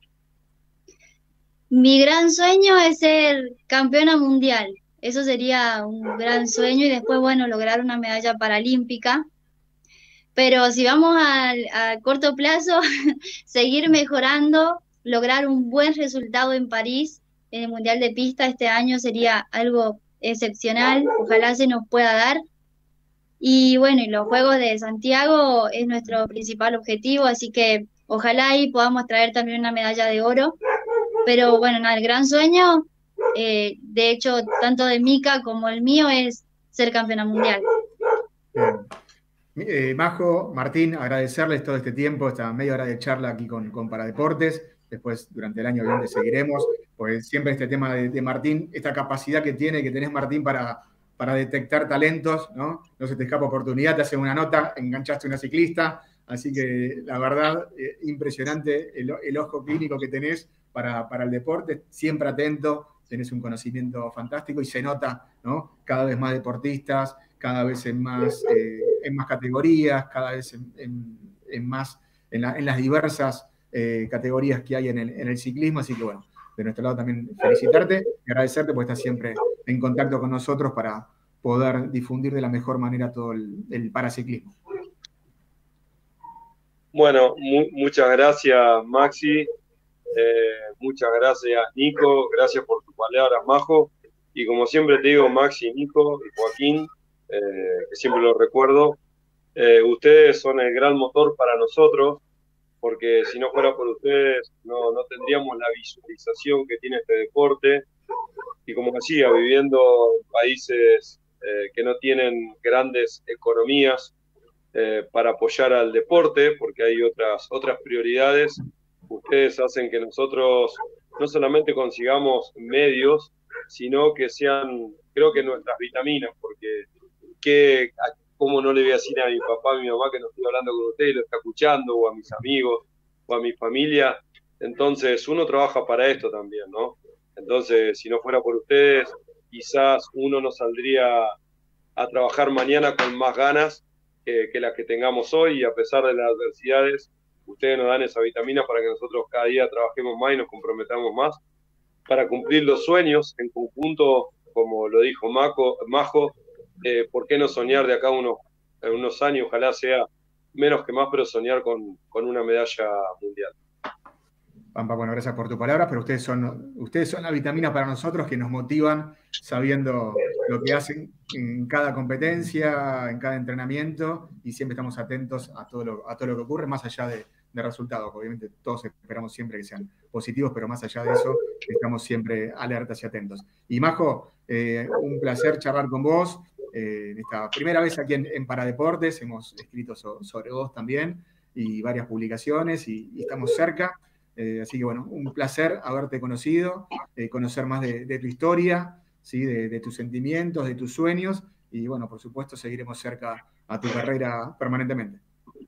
Mi gran sueño es ser campeona mundial. Eso sería un gran sueño y después, bueno, lograr una medalla paralímpica. Pero si vamos al- a, corto plazo, seguir mejorando, lograr un buen resultado en París, en el Mundial de Pista este año sería algo excepcional. Ojalá se nos pueda dar. Y bueno, y los Juegos de Santiago es nuestro principal objetivo, así que ojalá ahí podamos traer también una medalla de oro. Pero bueno, nada, el gran sueño, eh, de hecho, tanto de Mica como el mío, es ser campeona mundial. Bien. Eh, Majo, Martín, agradecerles todo este tiempo, esta media hora de charla aquí con, con Paradeportes. Después, durante el año, obviamente, seguiremos, pues siempre este tema de, de Martín, esta capacidad que tiene, que tenés, Martín, para, para detectar talentos, ¿no? No se te escapa oportunidad, te hace una nota, enganchaste a una ciclista, así que la verdad, eh, impresionante el, el ojo clínico que tenés para, para el deporte, siempre atento, tenés un conocimiento fantástico y se nota, ¿no? Cada vez más deportistas, cada vez en más, eh, en más categorías, cada vez en, en, en más, en, la, en las diversas eh, categorías que hay en el, en el ciclismo. Así que bueno, de nuestro lado también felicitarte y agradecerte por estar siempre en contacto con nosotros para poder difundir de la mejor manera todo el, el paraciclismo. Bueno, mu muchas gracias, Maxi. Eh, muchas gracias, Nico. Gracias por tus palabras, Majo. Y como siempre te digo, Maxi, Nico y Joaquín, eh, que siempre lo recuerdo, eh, ustedes son el gran motor para nosotros, porque si no fuera por ustedes no, no tendríamos la visualización que tiene este deporte. Y como decía, viviendo en países eh, que no tienen grandes economías eh, para apoyar al deporte, porque hay otras, otras prioridades, ustedes hacen que nosotros no solamente consigamos medios, sino que sean, creo que nuestras vitaminas, porque que, ¿cómo no le voy a decir a mi papá, a mi mamá que no estoy hablando con ustedes, lo está escuchando, o a mis amigos, o a mi familia? Entonces, uno trabaja para esto también, ¿no? Entonces, si no fuera por ustedes, quizás uno no saldría a trabajar mañana con más ganas que, que las que tengamos hoy, y a pesar de las adversidades, ustedes nos dan esa vitamina para que nosotros cada día trabajemos más y nos comprometamos más para cumplir los sueños en conjunto, como lo dijo Maco, Majo. Eh, ¿por qué no soñar de acá a unos, a unos años? Ojalá sea menos que más, pero soñar con, con una medalla mundial. Pampa, bueno, gracias por tu palabra, pero ustedes son, ustedes son la vitamina para nosotros, que nos motivan sabiendo lo que hacen en cada competencia, en cada entrenamiento, y siempre estamos atentos a todo lo, a todo lo que ocurre, más allá de, de resultados. Obviamente todos esperamos siempre que sean positivos, pero más allá de eso, estamos siempre alertas y atentos. Y Majo, eh, un placer charlar con vos. Eh, esta primera vez aquí en, en Paradeportes, hemos escrito so, sobre vos también, y varias publicaciones, y, y estamos cerca. Eh, así que bueno, un placer haberte conocido, eh, conocer más de, de tu historia, ¿sí? de, de tus sentimientos, de tus sueños, y bueno, por supuesto seguiremos cerca a tu carrera permanentemente.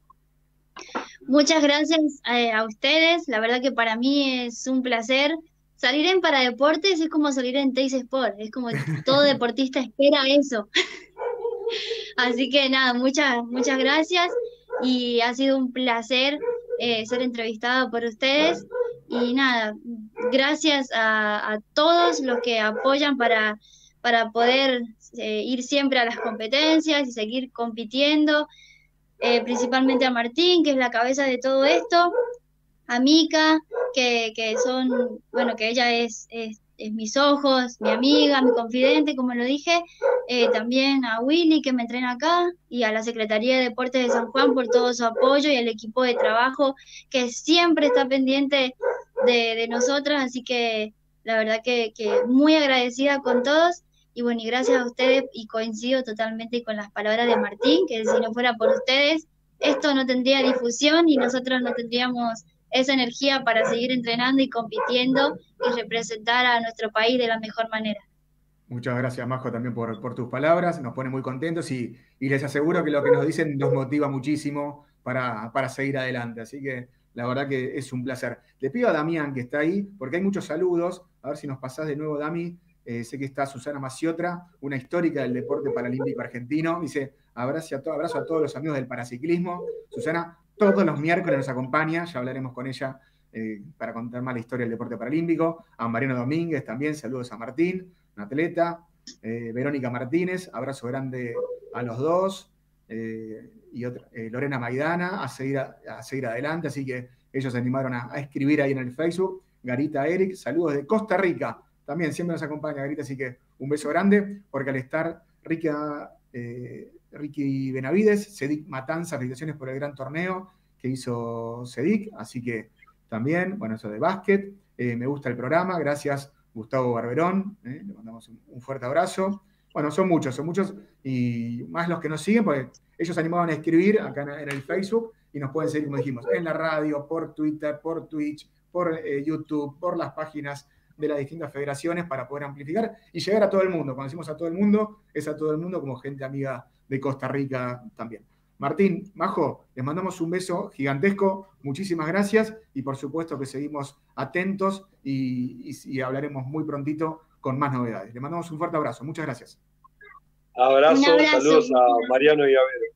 Muchas gracias eh, a ustedes, la verdad que para mí es un placer. Salir en Paradeportes es como salir en Teis Sport, es como todo deportista espera eso. Así que nada, muchas, muchas gracias, y ha sido un placer Eh, ser entrevistada por ustedes, y nada, gracias a, a todos los que apoyan para, para poder eh, ir siempre a las competencias y seguir compitiendo, eh, principalmente a Martín, que es la cabeza de todo esto, a Mica, que, que son, bueno, que ella es, es, es mis ojos, mi amiga, mi confidente, como lo dije, eh, también a Willy, que me entrena acá, y a la Secretaría de Deportes de San Juan por todo su apoyo, y al equipo de trabajo que siempre está pendiente de, de nosotras, así que la verdad que, que muy agradecida con todos. Y bueno, y gracias a ustedes, y coincido totalmente con las palabras de Martín, que si no fuera por ustedes, esto no tendría difusión y nosotros no tendríamos esa energía para seguir entrenando y compitiendo y representar a nuestro país de la mejor manera. Muchas gracias, Majo, también por, por tus palabras, nos pone muy contentos y, y les aseguro que lo que nos dicen nos motiva muchísimo para, para seguir adelante, así que la verdad que es un placer. Le pido a Damián, que está ahí, porque hay muchos saludos, a ver si nos pasás de nuevo, Dami. Eh, sé que está Susana Maciotra, una histórica del deporte paralímpico argentino. Dice, abrazo a, to abrazo a todos los amigos del paraciclismo. Susana, todos los miércoles nos acompaña, ya hablaremos con ella eh, para contar más la historia del deporte paralímpico. A Mariano Domínguez también, saludos a Martín, un atleta. Eh, Verónica Martínez, abrazo grande a los dos. Eh, y otra, eh, Lorena Maidana, a seguir, a, a seguir adelante. Así que ellos se animaron a, a escribir ahí en el Facebook. Garita Eric, saludos de Costa Rica. También siempre nos acompaña Garita, así que un beso grande, porque al estar Rica, eh, Ricky Benavides, Cedic Matanza, felicitaciones por el gran torneo que hizo Cedic, así que también, bueno, eso de básquet, eh, me gusta el programa, gracias Gustavo Barberón, eh, le mandamos un, un fuerte abrazo. Bueno, son muchos, son muchos, y más los que nos siguen, porque ellos animaban a escribir acá en, en el Facebook, y nos pueden seguir, como dijimos, en la radio, por Twitter, por Twitch, por eh, YouTube, por las páginas de las distintas federaciones para poder amplificar y llegar a todo el mundo. Cuando decimos a todo el mundo, es a todo el mundo como gente amiga de Costa Rica también. Martín, Majo, les mandamos un beso gigantesco, muchísimas gracias y por supuesto que seguimos atentos y, y, y hablaremos muy prontito con más novedades. Les mandamos un fuerte abrazo, muchas gracias. Abrazo, abrazo. Saludos a Mariano y a Vero.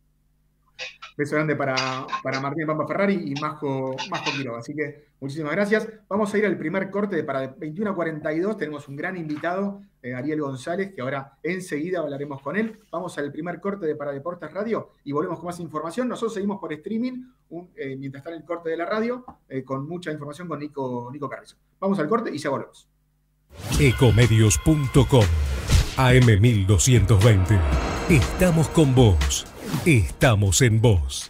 Beso grande para, para Martín Pampa Ferrari y Majo, Majo Quiroga. Así que muchísimas gracias. Vamos a ir al primer corte de para veintiuno a cuarenta y dos. Tenemos un gran invitado, eh, Ariel González, que ahora enseguida hablaremos con él. Vamos al primer corte de Para Deportes Radio y volvemos con más información. Nosotros seguimos por streaming, un, eh, mientras está en el corte de la radio, eh, con mucha información con Nico, Nico Carrizo. Vamos al corte y ya volvemos. Ecomedios punto com A M mil doscientos veinte. Estamos con vos. Estamos en vos.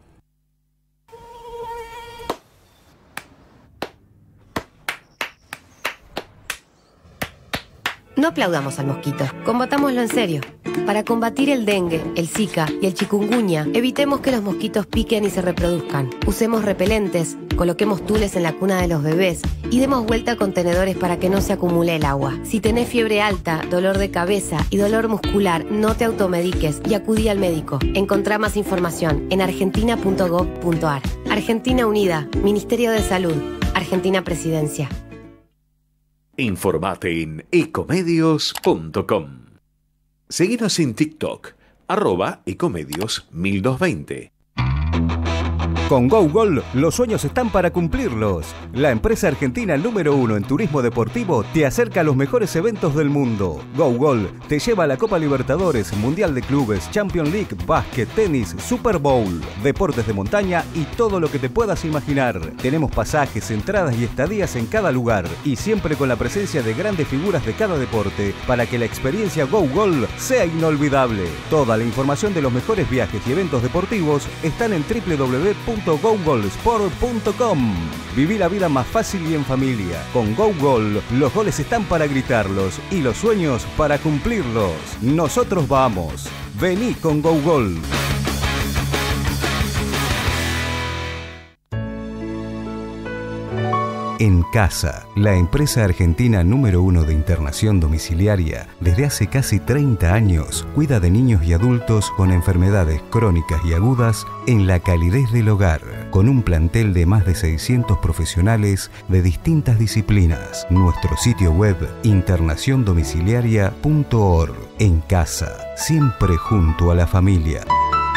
No aplaudamos al mosquito, combatámoslo en serio. Para combatir el dengue, el zika y el chikungunya, evitemos que los mosquitos piquen y se reproduzcan. Usemos repelentes, coloquemos tules en la cuna de los bebés y demos vuelta a contenedores para que no se acumule el agua. Si tenés fiebre alta, dolor de cabeza y dolor muscular, no te automediques y acudí al médico. Encontrá más información en argentina punto gov punto ar. Argentina Unida, Ministerio de Salud, Argentina Presidencia. Informate en ecomedios punto com. Seguinos en TikTok, arroba ecomedios mil doscientos veinte. Con GoGol, los sueños están para cumplirlos. La empresa argentina número uno en turismo deportivo te acerca a los mejores eventos del mundo. GoGol te lleva a la Copa Libertadores, Mundial de Clubes, Champions League, básquet, tenis, Super Bowl, deportes de montaña y todo lo que te puedas imaginar. Tenemos pasajes, entradas y estadías en cada lugar y siempre con la presencia de grandes figuras de cada deporte para que la experiencia GoGol sea inolvidable. Toda la información de los mejores viajes y eventos deportivos están en doble u doble u doble u punto gogolsport punto com. Viví la vida más fácil y en familia. Con GoGol, los goles están para gritarlos y los sueños para cumplirlos. Nosotros vamos. Vení con GoGol. En Casa, la empresa argentina número uno de internación domiciliaria, desde hace casi treinta años, cuida de niños y adultos con enfermedades crónicas y agudas en la calidez del hogar, con un plantel de más de seiscientos profesionales de distintas disciplinas. Nuestro sitio web, internación domiciliaria punto org. En Casa, siempre junto a la familia.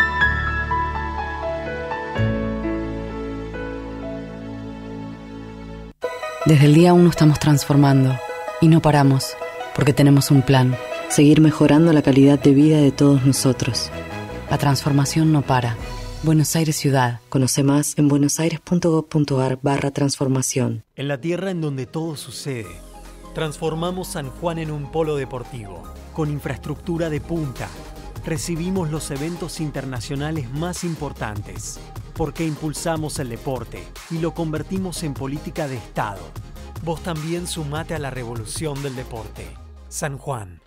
Desde el día uno estamos transformando y no paramos, porque tenemos un plan, seguir mejorando la calidad de vida de todos nosotros. La transformación no para. Buenos Aires Ciudad. Conoce más en buenosaires.gov.ar barra transformación. En la tierra en donde todo sucede, transformamos San Juan en un polo deportivo, con infraestructura de punta. Recibimos los eventos internacionales más importantes, porque impulsamos el deporte y lo convertimos en política de Estado. Vos también sumate a la revolución del deporte. San Juan.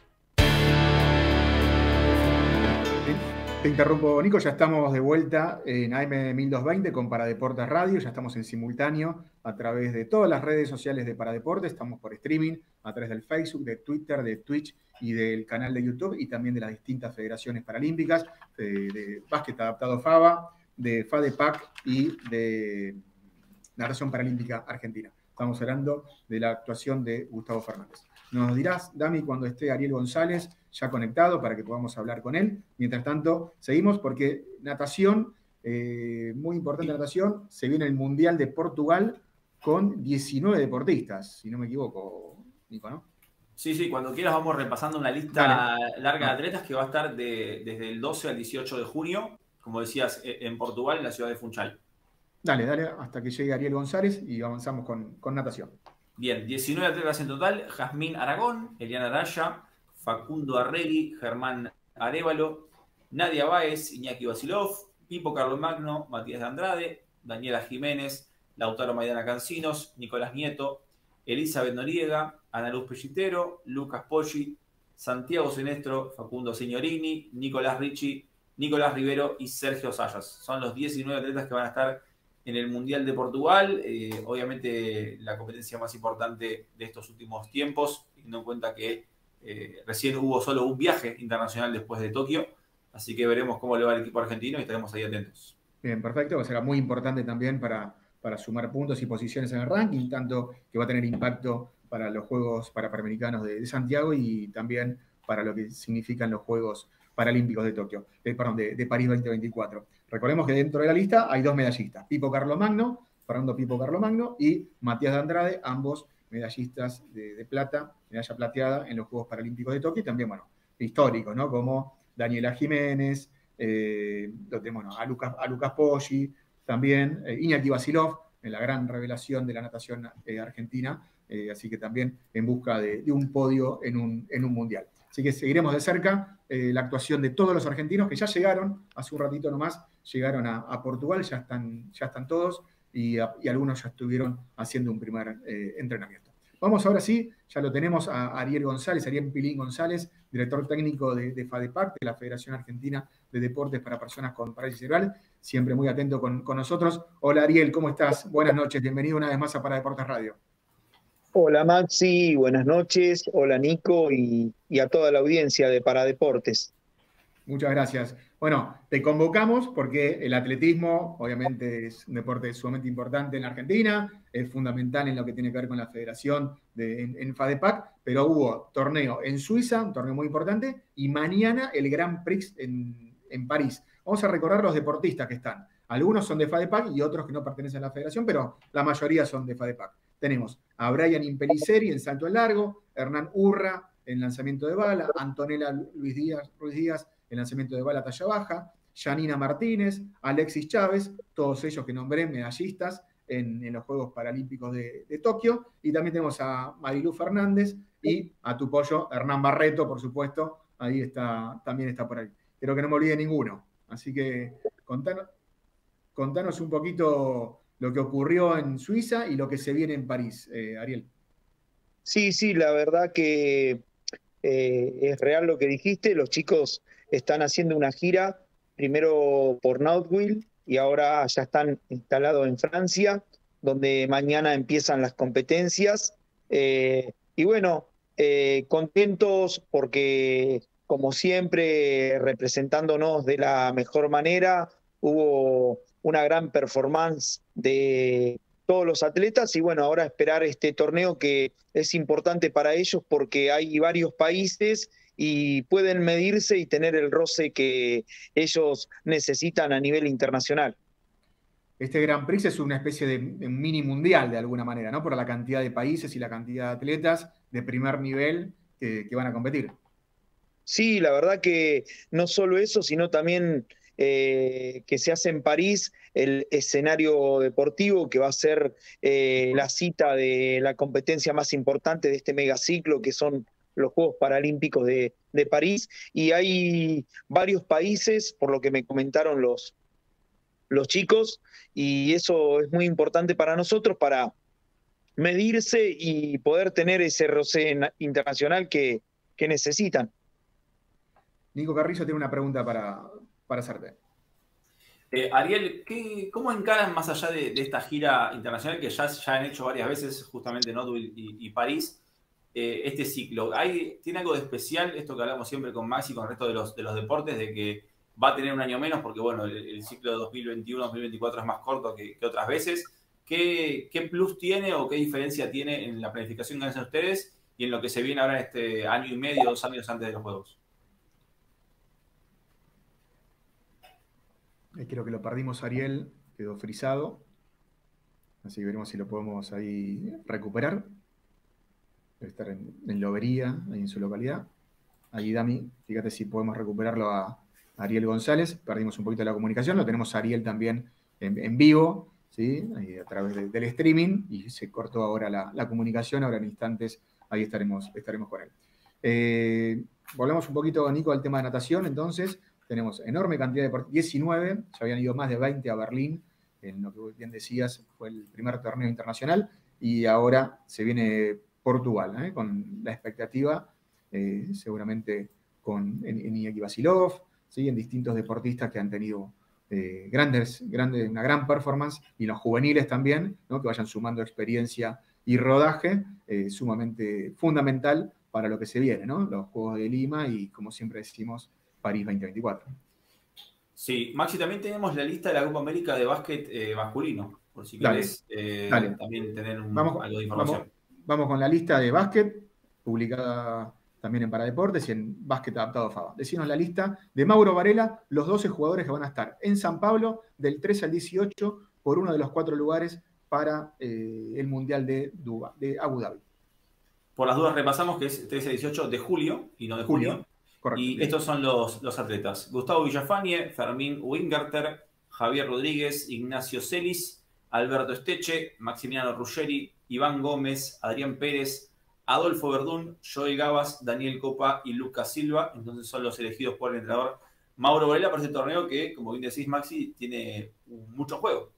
Te interrumpo, Nico, ya estamos de vuelta en A M mil doscientos veinte con Paradeportes Radio, ya estamos en simultáneo a través de todas las redes sociales de Paradeportes, estamos por streaming, a través del Facebook, de Twitter, de Twitch y del canal de YouTube y también de las distintas federaciones paralímpicas, de, de básquet adaptado FABA, de FADEPAC y de Natación Paralímpica Argentina. Estamos hablando de la actuación de Gustavo Fernández. Nos dirás, Dami, cuando esté Ariel González ya conectado para que podamos hablar con él. Mientras tanto, seguimos porque natación, eh, muy importante natación, se viene el Mundial de Portugal con diecinueve deportistas, si no me equivoco, Nico, ¿no? Sí, sí, cuando quieras vamos repasando una lista Dale. larga de atletas que va a estar de, desde el doce al dieciocho de junio, como decías, en Portugal, en la ciudad de Funchal. Dale, dale, hasta que llegue Ariel González y avanzamos con, con natación. Bien, diecinueve atletas en total: Jazmín Aragón, Eliana Araya, Facundo Arregui, Germán Arévalo, Nadia Báez, Iñaki Basilov, Pipo Carlomagno, Matías de Andrade, Daniela Jiménez, Lautaro Maidana Cancinos, Nicolás Nieto, Elizabeth Noriega, Ana Luz Pellitero, Lucas Poggi, Santiago Senestro, Facundo Signorini, Nicolás Ricci, Nicolás Rivero y Sergio Sayas. Son los diecinueve atletas que van a estar en el Mundial de Portugal, eh, obviamente la competencia más importante de estos últimos tiempos, teniendo en cuenta que eh, recién hubo solo un viaje internacional después de Tokio, así que veremos cómo le va al equipo argentino y estaremos ahí atentos. Bien, perfecto, será muy importante también para, para sumar puntos y posiciones en el ranking, tanto que va a tener impacto para los Juegos Parapanamericanos de, de Santiago y también para lo que significan los Juegos Paralímpicos de Tokio, eh, perdón, de, de París veinte veinticuatro. Recordemos que dentro de la lista hay dos medallistas, Pipo Carlomagno, Fernando Pipo Carlomagno y Matías de Andrade, ambos medallistas de, de plata, medalla plateada en los Juegos Paralímpicos de Tokio y también, bueno, históricos, ¿no? Como Daniela Jiménez, eh, lo tenemos, bueno, a Lucas, a Lucas Poggi, también eh, Iñaki Basilov, en la gran revelación de la natación eh, argentina, eh, así que también en busca de, de un podio en un, en un mundial. Así que seguiremos de cerca eh, la actuación de todos los argentinos que ya llegaron, hace un ratito nomás, llegaron a, a Portugal, ya están, ya están todos y, a, y algunos ya estuvieron haciendo un primer eh, entrenamiento. Vamos ahora sí, ya lo tenemos a Ariel González, Ariel Pilín González, director técnico de, de FADEPAC, de la Federación Argentina de Deportes para Personas con Parálisis Cerebral, siempre muy atento con, con nosotros. Hola Ariel, ¿cómo estás? Buenas noches, bienvenido una vez más a Paradeportes Radio. Hola Maxi, buenas noches, hola Nico y, y a toda la audiencia de Paradeportes. Muchas gracias. Bueno, te convocamos porque el atletismo obviamente es un deporte sumamente importante en la Argentina, es fundamental en lo que tiene que ver con la federación de, en, en FADEPAC, pero hubo torneo en Suiza, un torneo muy importante, y mañana el Grand Prix en, en París. Vamos a recordar los deportistas que están. Algunos son de FADEPAC y otros que no pertenecen a la federación, pero la mayoría son de FADEPAC. Tenemos a Brian Impeliceri en salto en largo, Hernán Urra en lanzamiento de bala, Antonella Luis Díaz, Ruiz Díaz en lanzamiento de bala talla baja, Janina Martínez, Alexis Chávez, todos ellos que nombré medallistas en, en los Juegos Paralímpicos de, de Tokio, y también tenemos a Marilu Fernández y a tu pollo Hernán Barreto, por supuesto, ahí está, también está por ahí. Creo que no me olvide ninguno, así que contanos, contanos un poquito lo que ocurrió en Suiza y lo que se viene en París, eh, Ariel. Sí, sí, la verdad que eh, es real lo que dijiste. Los chicos están haciendo una gira, primero por Nautwil y ahora ya están instalados en Francia, donde mañana empiezan las competencias. Eh, y bueno, eh, contentos porque, como siempre, representándonos de la mejor manera, hubo una gran performance de todos los atletas y bueno, ahora esperar este torneo que es importante para ellos porque hay varios países y pueden medirse y tener el roce que ellos necesitan a nivel internacional. Este Grand Prix es una especie de, de mini mundial de alguna manera, ¿no? Por la cantidad de países y la cantidad de atletas de primer nivel que, que van a competir. Sí, la verdad que no solo eso, sino también eh, que se hace en París, el escenario deportivo, que va a ser eh, la cita de la competencia más importante de este megaciclo, que son los Juegos Paralímpicos de, de París, y hay varios países, por lo que me comentaron los, los chicos, y eso es muy importante para nosotros, para medirse y poder tener ese roce internacional que, que necesitan. Nico Carrillo tiene una pregunta para, para hacerte. Eh, Ariel, ¿qué, ¿cómo encaran más allá de, de esta gira internacional que ya, ya han hecho varias veces, justamente Knoxville y, y París, eh, este ciclo? ¿Hay, ¿Tiene algo de especial esto que hablamos siempre con Maxi y con el resto de los, de los deportes, de que va a tener un año menos porque bueno, el, el ciclo de dos mil veintiuno dos mil veinticuatro es más corto que, que otras veces? ¿Qué, ¿Qué plus tiene o qué diferencia tiene en la planificación que hacen ustedes y en lo que se viene ahora en este año y medio, dos años antes de los Juegos? Creo que lo perdimos, Ariel, quedó frisado. Así que veremos si lo podemos ahí recuperar. Debe estar en, en Lobería, ahí en su localidad. Ahí, Dami, fíjate si podemos recuperarlo a Ariel González. Perdimos un poquito la comunicación. Lo tenemos a Ariel también en, en vivo, ¿sí? Ahí a través de, del streaming. Y se cortó ahora la, la comunicación. Ahora en instantes ahí estaremos, estaremos con él. Eh, volvemos un poquito, Nico, al tema de natación. Entonces, tenemos enorme cantidad de deportistas. diecinueve, ya habían ido más de veinte a Berlín. En lo que bien decías, fue el primer torneo internacional. Y ahora se viene Portugal, ¿eh? Con la expectativa, eh, seguramente con, en, en Iñaki Vasilov, ¿sí? En distintos deportistas que han tenido eh, grandes, grandes, una gran performance, y los juveniles también, ¿no? Que vayan sumando experiencia y rodaje, eh, sumamente fundamental para lo que se viene, ¿no? Los Juegos de Lima y, como siempre decimos, París veinte veinticuatro. Sí, Maxi, también tenemos la lista de la Copa América de básquet eh, masculino, por si querés eh, también tener un, vamos, algo de información. Vamos, vamos con la lista de básquet, publicada también en Paradeportes y en Básquet Adaptado Faba. Decinos la lista de Mauro Varela, los doce jugadores que van a estar en San Pablo del trece al dieciocho por uno de los cuatro lugares para eh, el Mundial de, Duba, de Abu Dhabi. Por las dudas repasamos que es trece a dieciocho de julio y no de junio. Julio. Correcto, y bien. Estos son los, los atletas: Gustavo Villafañe, Fermín Wingerter, Javier Rodríguez, Ignacio Celis, Alberto Esteche, Maximiliano Ruggeri, Iván Gómez, Adrián Pérez, Adolfo Verdún, Joey Gabas, Daniel Copa y Lucas Silva. Entonces son los elegidos por el entrenador Mauro Varela para este torneo que, como bien decís, Maxi, tiene mucho juego.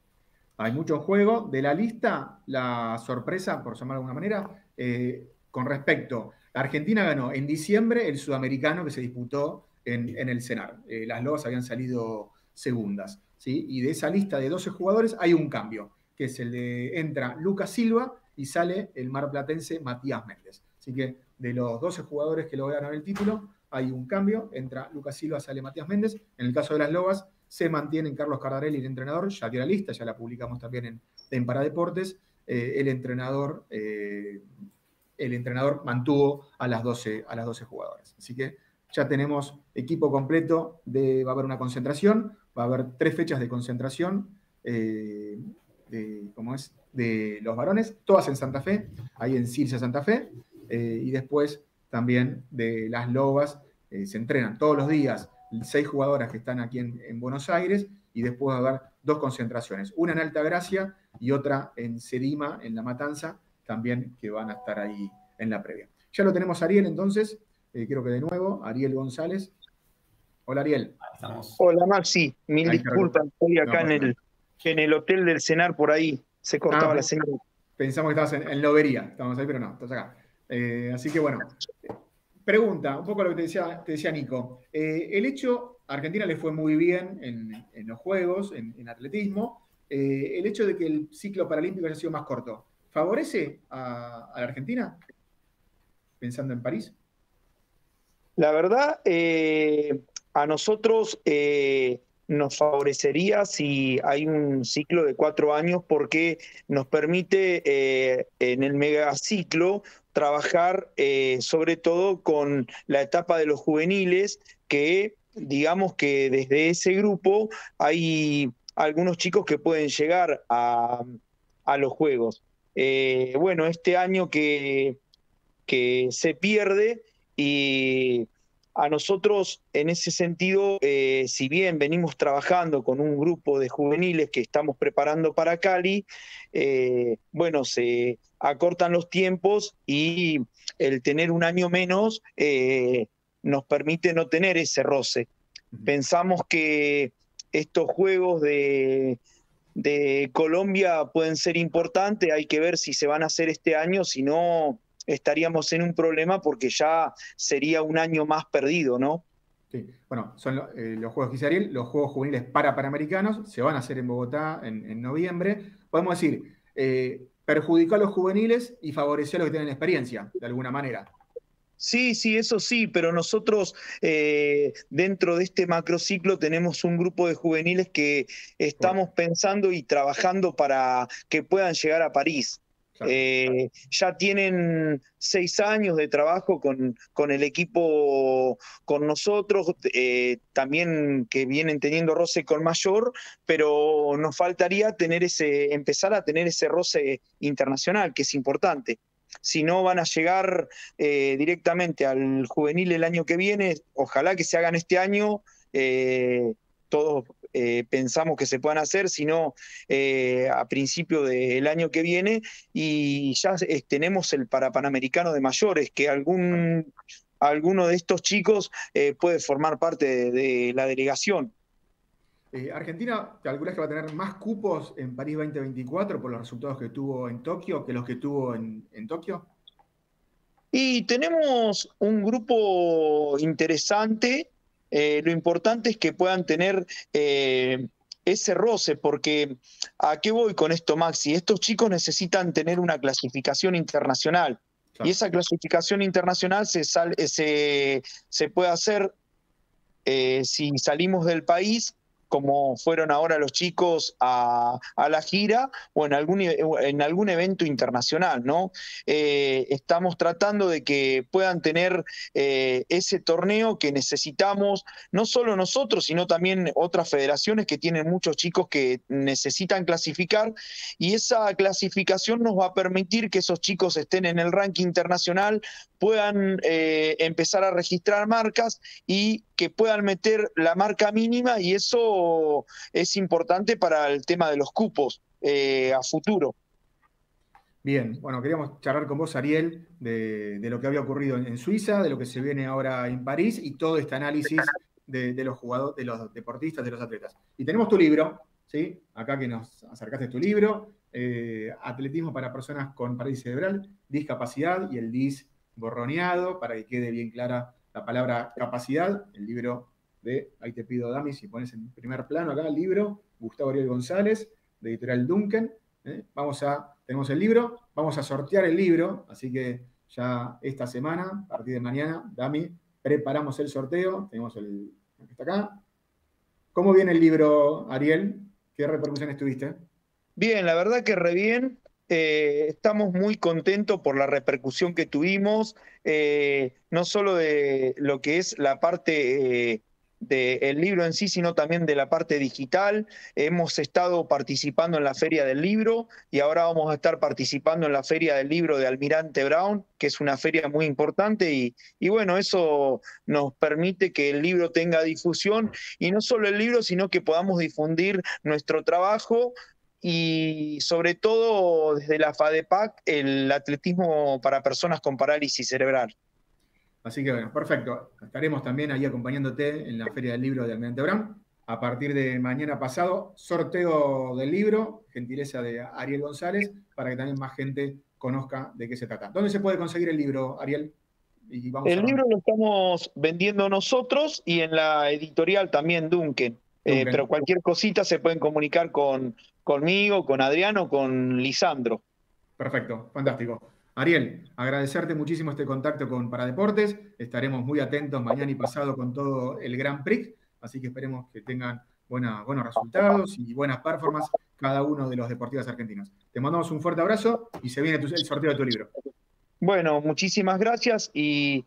Hay mucho juego. De la lista, la sorpresa, por llamarlo de alguna manera, eh, con respecto... Argentina ganó en diciembre el sudamericano que se disputó en, en el CENAR. Eh, las Lobas habían salido segundas, ¿sí? Y de esa lista de doce jugadores hay un cambio, que es el de entra Lucas Silva y sale el marplatense Matías Méndez. Así que de los doce jugadores que lograron el título, hay un cambio. Entra Lucas Silva, sale Matías Méndez. En el caso de las Lobas, se mantienen Carlos Cardarelli, el entrenador. Ya dio la lista, ya la publicamos también en, en Paradeportes. Eh, el entrenador... Eh, el entrenador mantuvo a las doce, a las doce jugadoras. Así que ya tenemos equipo completo, de, va a haber una concentración, va a haber tres fechas de concentración, eh, de, ¿cómo es? De los varones, todas en Santa Fe, ahí en Circe Santa Fe, eh, y después también de las Lobas, eh, se entrenan todos los días seis jugadoras que están aquí en, en Buenos Aires, y después va a haber dos concentraciones, una en Altagracia y otra en Sedima, en La Matanza, también, que van a estar ahí en la previa. Ya lo tenemos Ariel, entonces, eh, creo que de nuevo, Ariel González. Hola, Ariel. Hola, Maxi, mil ahí disculpas, estoy acá no, en, el, en el hotel del CENAR, por ahí, se cortaba ah, la señal. Pensamos que estabas en, en Lobería, estábamos ahí, pero no, estás acá. Eh, así que bueno, pregunta, un poco lo que te decía, te decía Nico. Eh, el hecho, a Argentina le fue muy bien en, en los Juegos, en, en atletismo, eh, el hecho de que el ciclo paralímpico haya sido más corto, ¿favorece a, a la Argentina, pensando en París? La verdad, eh, a nosotros eh, nos favorecería si hay un ciclo de cuatro años, porque nos permite eh, en el megaciclo trabajar eh, sobre todo con la etapa de los juveniles, que digamos que desde ese grupo hay algunos chicos que pueden llegar a, a los Juegos. Eh, bueno, este año que, que se pierde, y a nosotros, en ese sentido, eh, si bien venimos trabajando con un grupo de juveniles que estamos preparando para Cali, eh, bueno, se acortan los tiempos y el tener un año menos eh, nos permite no tener ese roce. Uh-huh. Pensamos que estos juegos de, de Colombia pueden ser importantes, hay que ver si se van a hacer este año, si no estaríamos en un problema porque ya sería un año más perdido, ¿no? Sí, bueno, son lo, eh, los Juegos, dice Ariel, los Juegos Juveniles para Panamericanos, se van a hacer en Bogotá en, en noviembre. Podemos decir, eh, perjudicó a los juveniles y favoreció a los que tienen experiencia, de alguna manera. Sí, sí, eso sí, pero nosotros eh, dentro de este macrociclo tenemos un grupo de juveniles que estamos pensando y trabajando para que puedan llegar a París. Claro. Eh, ya tienen seis años de trabajo con, con el equipo, con nosotros, eh, también que vienen teniendo roce con mayor, pero nos faltaría tener ese, empezar a tener ese roce internacional, que es importante. Si no van a llegar eh, directamente al juvenil el año que viene, ojalá que se hagan este año, eh, todos eh, pensamos que se puedan hacer, sino eh, a principio del año que viene, y ya eh, tenemos el para Panamericano de mayores, que algún, alguno de estos chicos eh, puede formar parte de, de la delegación. Eh, Argentina, ¿calculás que va a tener más cupos en París veinte veinticuatro por los resultados que tuvo en Tokio que los que tuvo en, en Tokio? Y tenemos un grupo interesante. Eh, lo importante es que puedan tener eh, ese roce, porque ¿a qué voy con esto, Maxi? Estos chicos necesitan tener una clasificación internacional. Claro. Y esa clasificación internacional se, sal, se, se puede hacer eh, si salimos del país, como fueron ahora los chicos a, a la gira, o en algún, en algún evento internacional, ¿no? Eh, estamos tratando de que puedan tener eh, ese torneo que necesitamos, no solo nosotros, sino también otras federaciones que tienen muchos chicos que necesitan clasificar, y esa clasificación nos va a permitir que esos chicos estén en el ranking internacional, puedan eh, empezar a registrar marcas y que puedan meter la marca mínima, y eso es importante para el tema de los cupos eh, a futuro. Bien, bueno, queríamos charlar con vos, Ariel, de, de lo que había ocurrido en, en Suiza, de lo que se viene ahora en París y todo este análisis de, de los jugadores, de los deportistas, de los atletas. Y tenemos tu libro, ¿sí? Acá que nos acercaste tu libro, eh, Atletismo para personas con parálisis cerebral, discapacidad y el dis borroneado, para que quede bien clara la palabra capacidad. El libro de, ahí te pido, Dami, si pones en primer plano acá el libro, Gustavo Ariel González, de Editorial Duncan. ¿eh? Vamos a, tenemos el libro, vamos a sortear el libro, así que ya esta semana, a partir de mañana, Dami, preparamos el sorteo, tenemos el que está acá. ¿Cómo viene el libro, Ariel? ¿Qué repercusiones tuviste? Bien, la verdad que re bien. Eh, estamos muy contentos por la repercusión que tuvimos, eh, no solo de lo que es la parte eh, del libro en sí, sino también de la parte digital. Hemos estado participando en la Feria del Libro y ahora vamos a estar participando en la Feria del Libro de Almirante Brown, que es una feria muy importante, y, y bueno, eso nos permite que el libro tenga difusión, y no solo el libro, sino que podamos difundir nuestro trabajo, y sobre todo desde la FADEPAC, el atletismo para personas con parálisis cerebral. Así que bueno, perfecto. Estaremos también ahí acompañándote en la Feria del Libro de Almirante Brown. A partir de mañana pasado, sorteo del libro, gentileza de Ariel González, para que también más gente conozca de qué se trata. ¿Dónde se puede conseguir el libro, Ariel? Y vamos el a... libro lo estamos vendiendo nosotros y en la editorial también Duncan. Eh, pero cualquier cosita se pueden comunicar con, conmigo, con Adriano, con Lisandro. Perfecto, fantástico. Ariel, agradecerte muchísimo este contacto con Paradeportes. Estaremos muy atentos mañana y pasado con todo el Grand Prix, así que esperemos que tengan buena, buenos resultados y buenas performances cada uno de los deportistas argentinos. Te mandamos un fuerte abrazo y se viene tu, el sorteo de tu libro. Bueno, muchísimas gracias y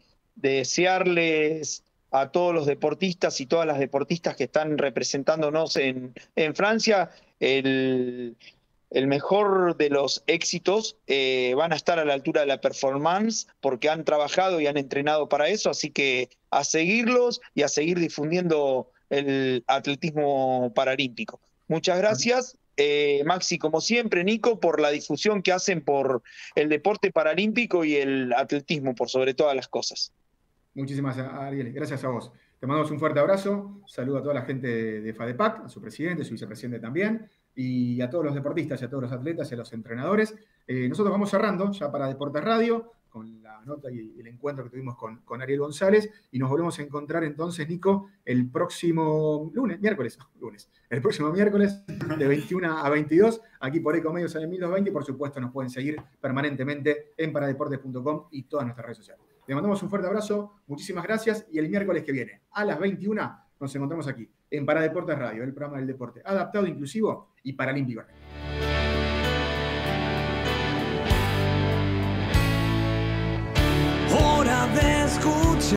desearles a todos los deportistas y todas las deportistas que están representándonos en, en Francia el, el mejor de los éxitos eh, van a estar a la altura de la performance porque han trabajado y han entrenado para eso, así que a seguirlos y a seguir difundiendo el atletismo paralímpico. Muchas gracias, eh, Maxi, como siempre, Nico, por la difusión que hacen por el deporte paralímpico y el atletismo, por sobre todas las cosas. Muchísimas gracias, Ariel. Gracias a vos. Te mandamos un fuerte abrazo. Saludo a toda la gente de FADEPAC, a su presidente, su vicepresidente también, y a todos los deportistas, y a todos los atletas, y a los entrenadores. Eh, nosotros vamos cerrando ya para Deportes Radio, con la nota y el encuentro que tuvimos con, con Ariel González, y nos volvemos a encontrar entonces, Nico, el próximo lunes, miércoles, lunes, el próximo miércoles de veintiuno a veintidós, aquí por Ecomedios en el mil doscientos veinte, y por supuesto nos pueden seguir permanentemente en paradeportes punto com y todas nuestras redes sociales. Le mandamos un fuerte abrazo, muchísimas gracias, y el miércoles que viene, a las veintiuna, nos encontramos aquí, en Paradeportes Radio, el programa del deporte adaptado, inclusivo y paralímpico. Hora de escuchar.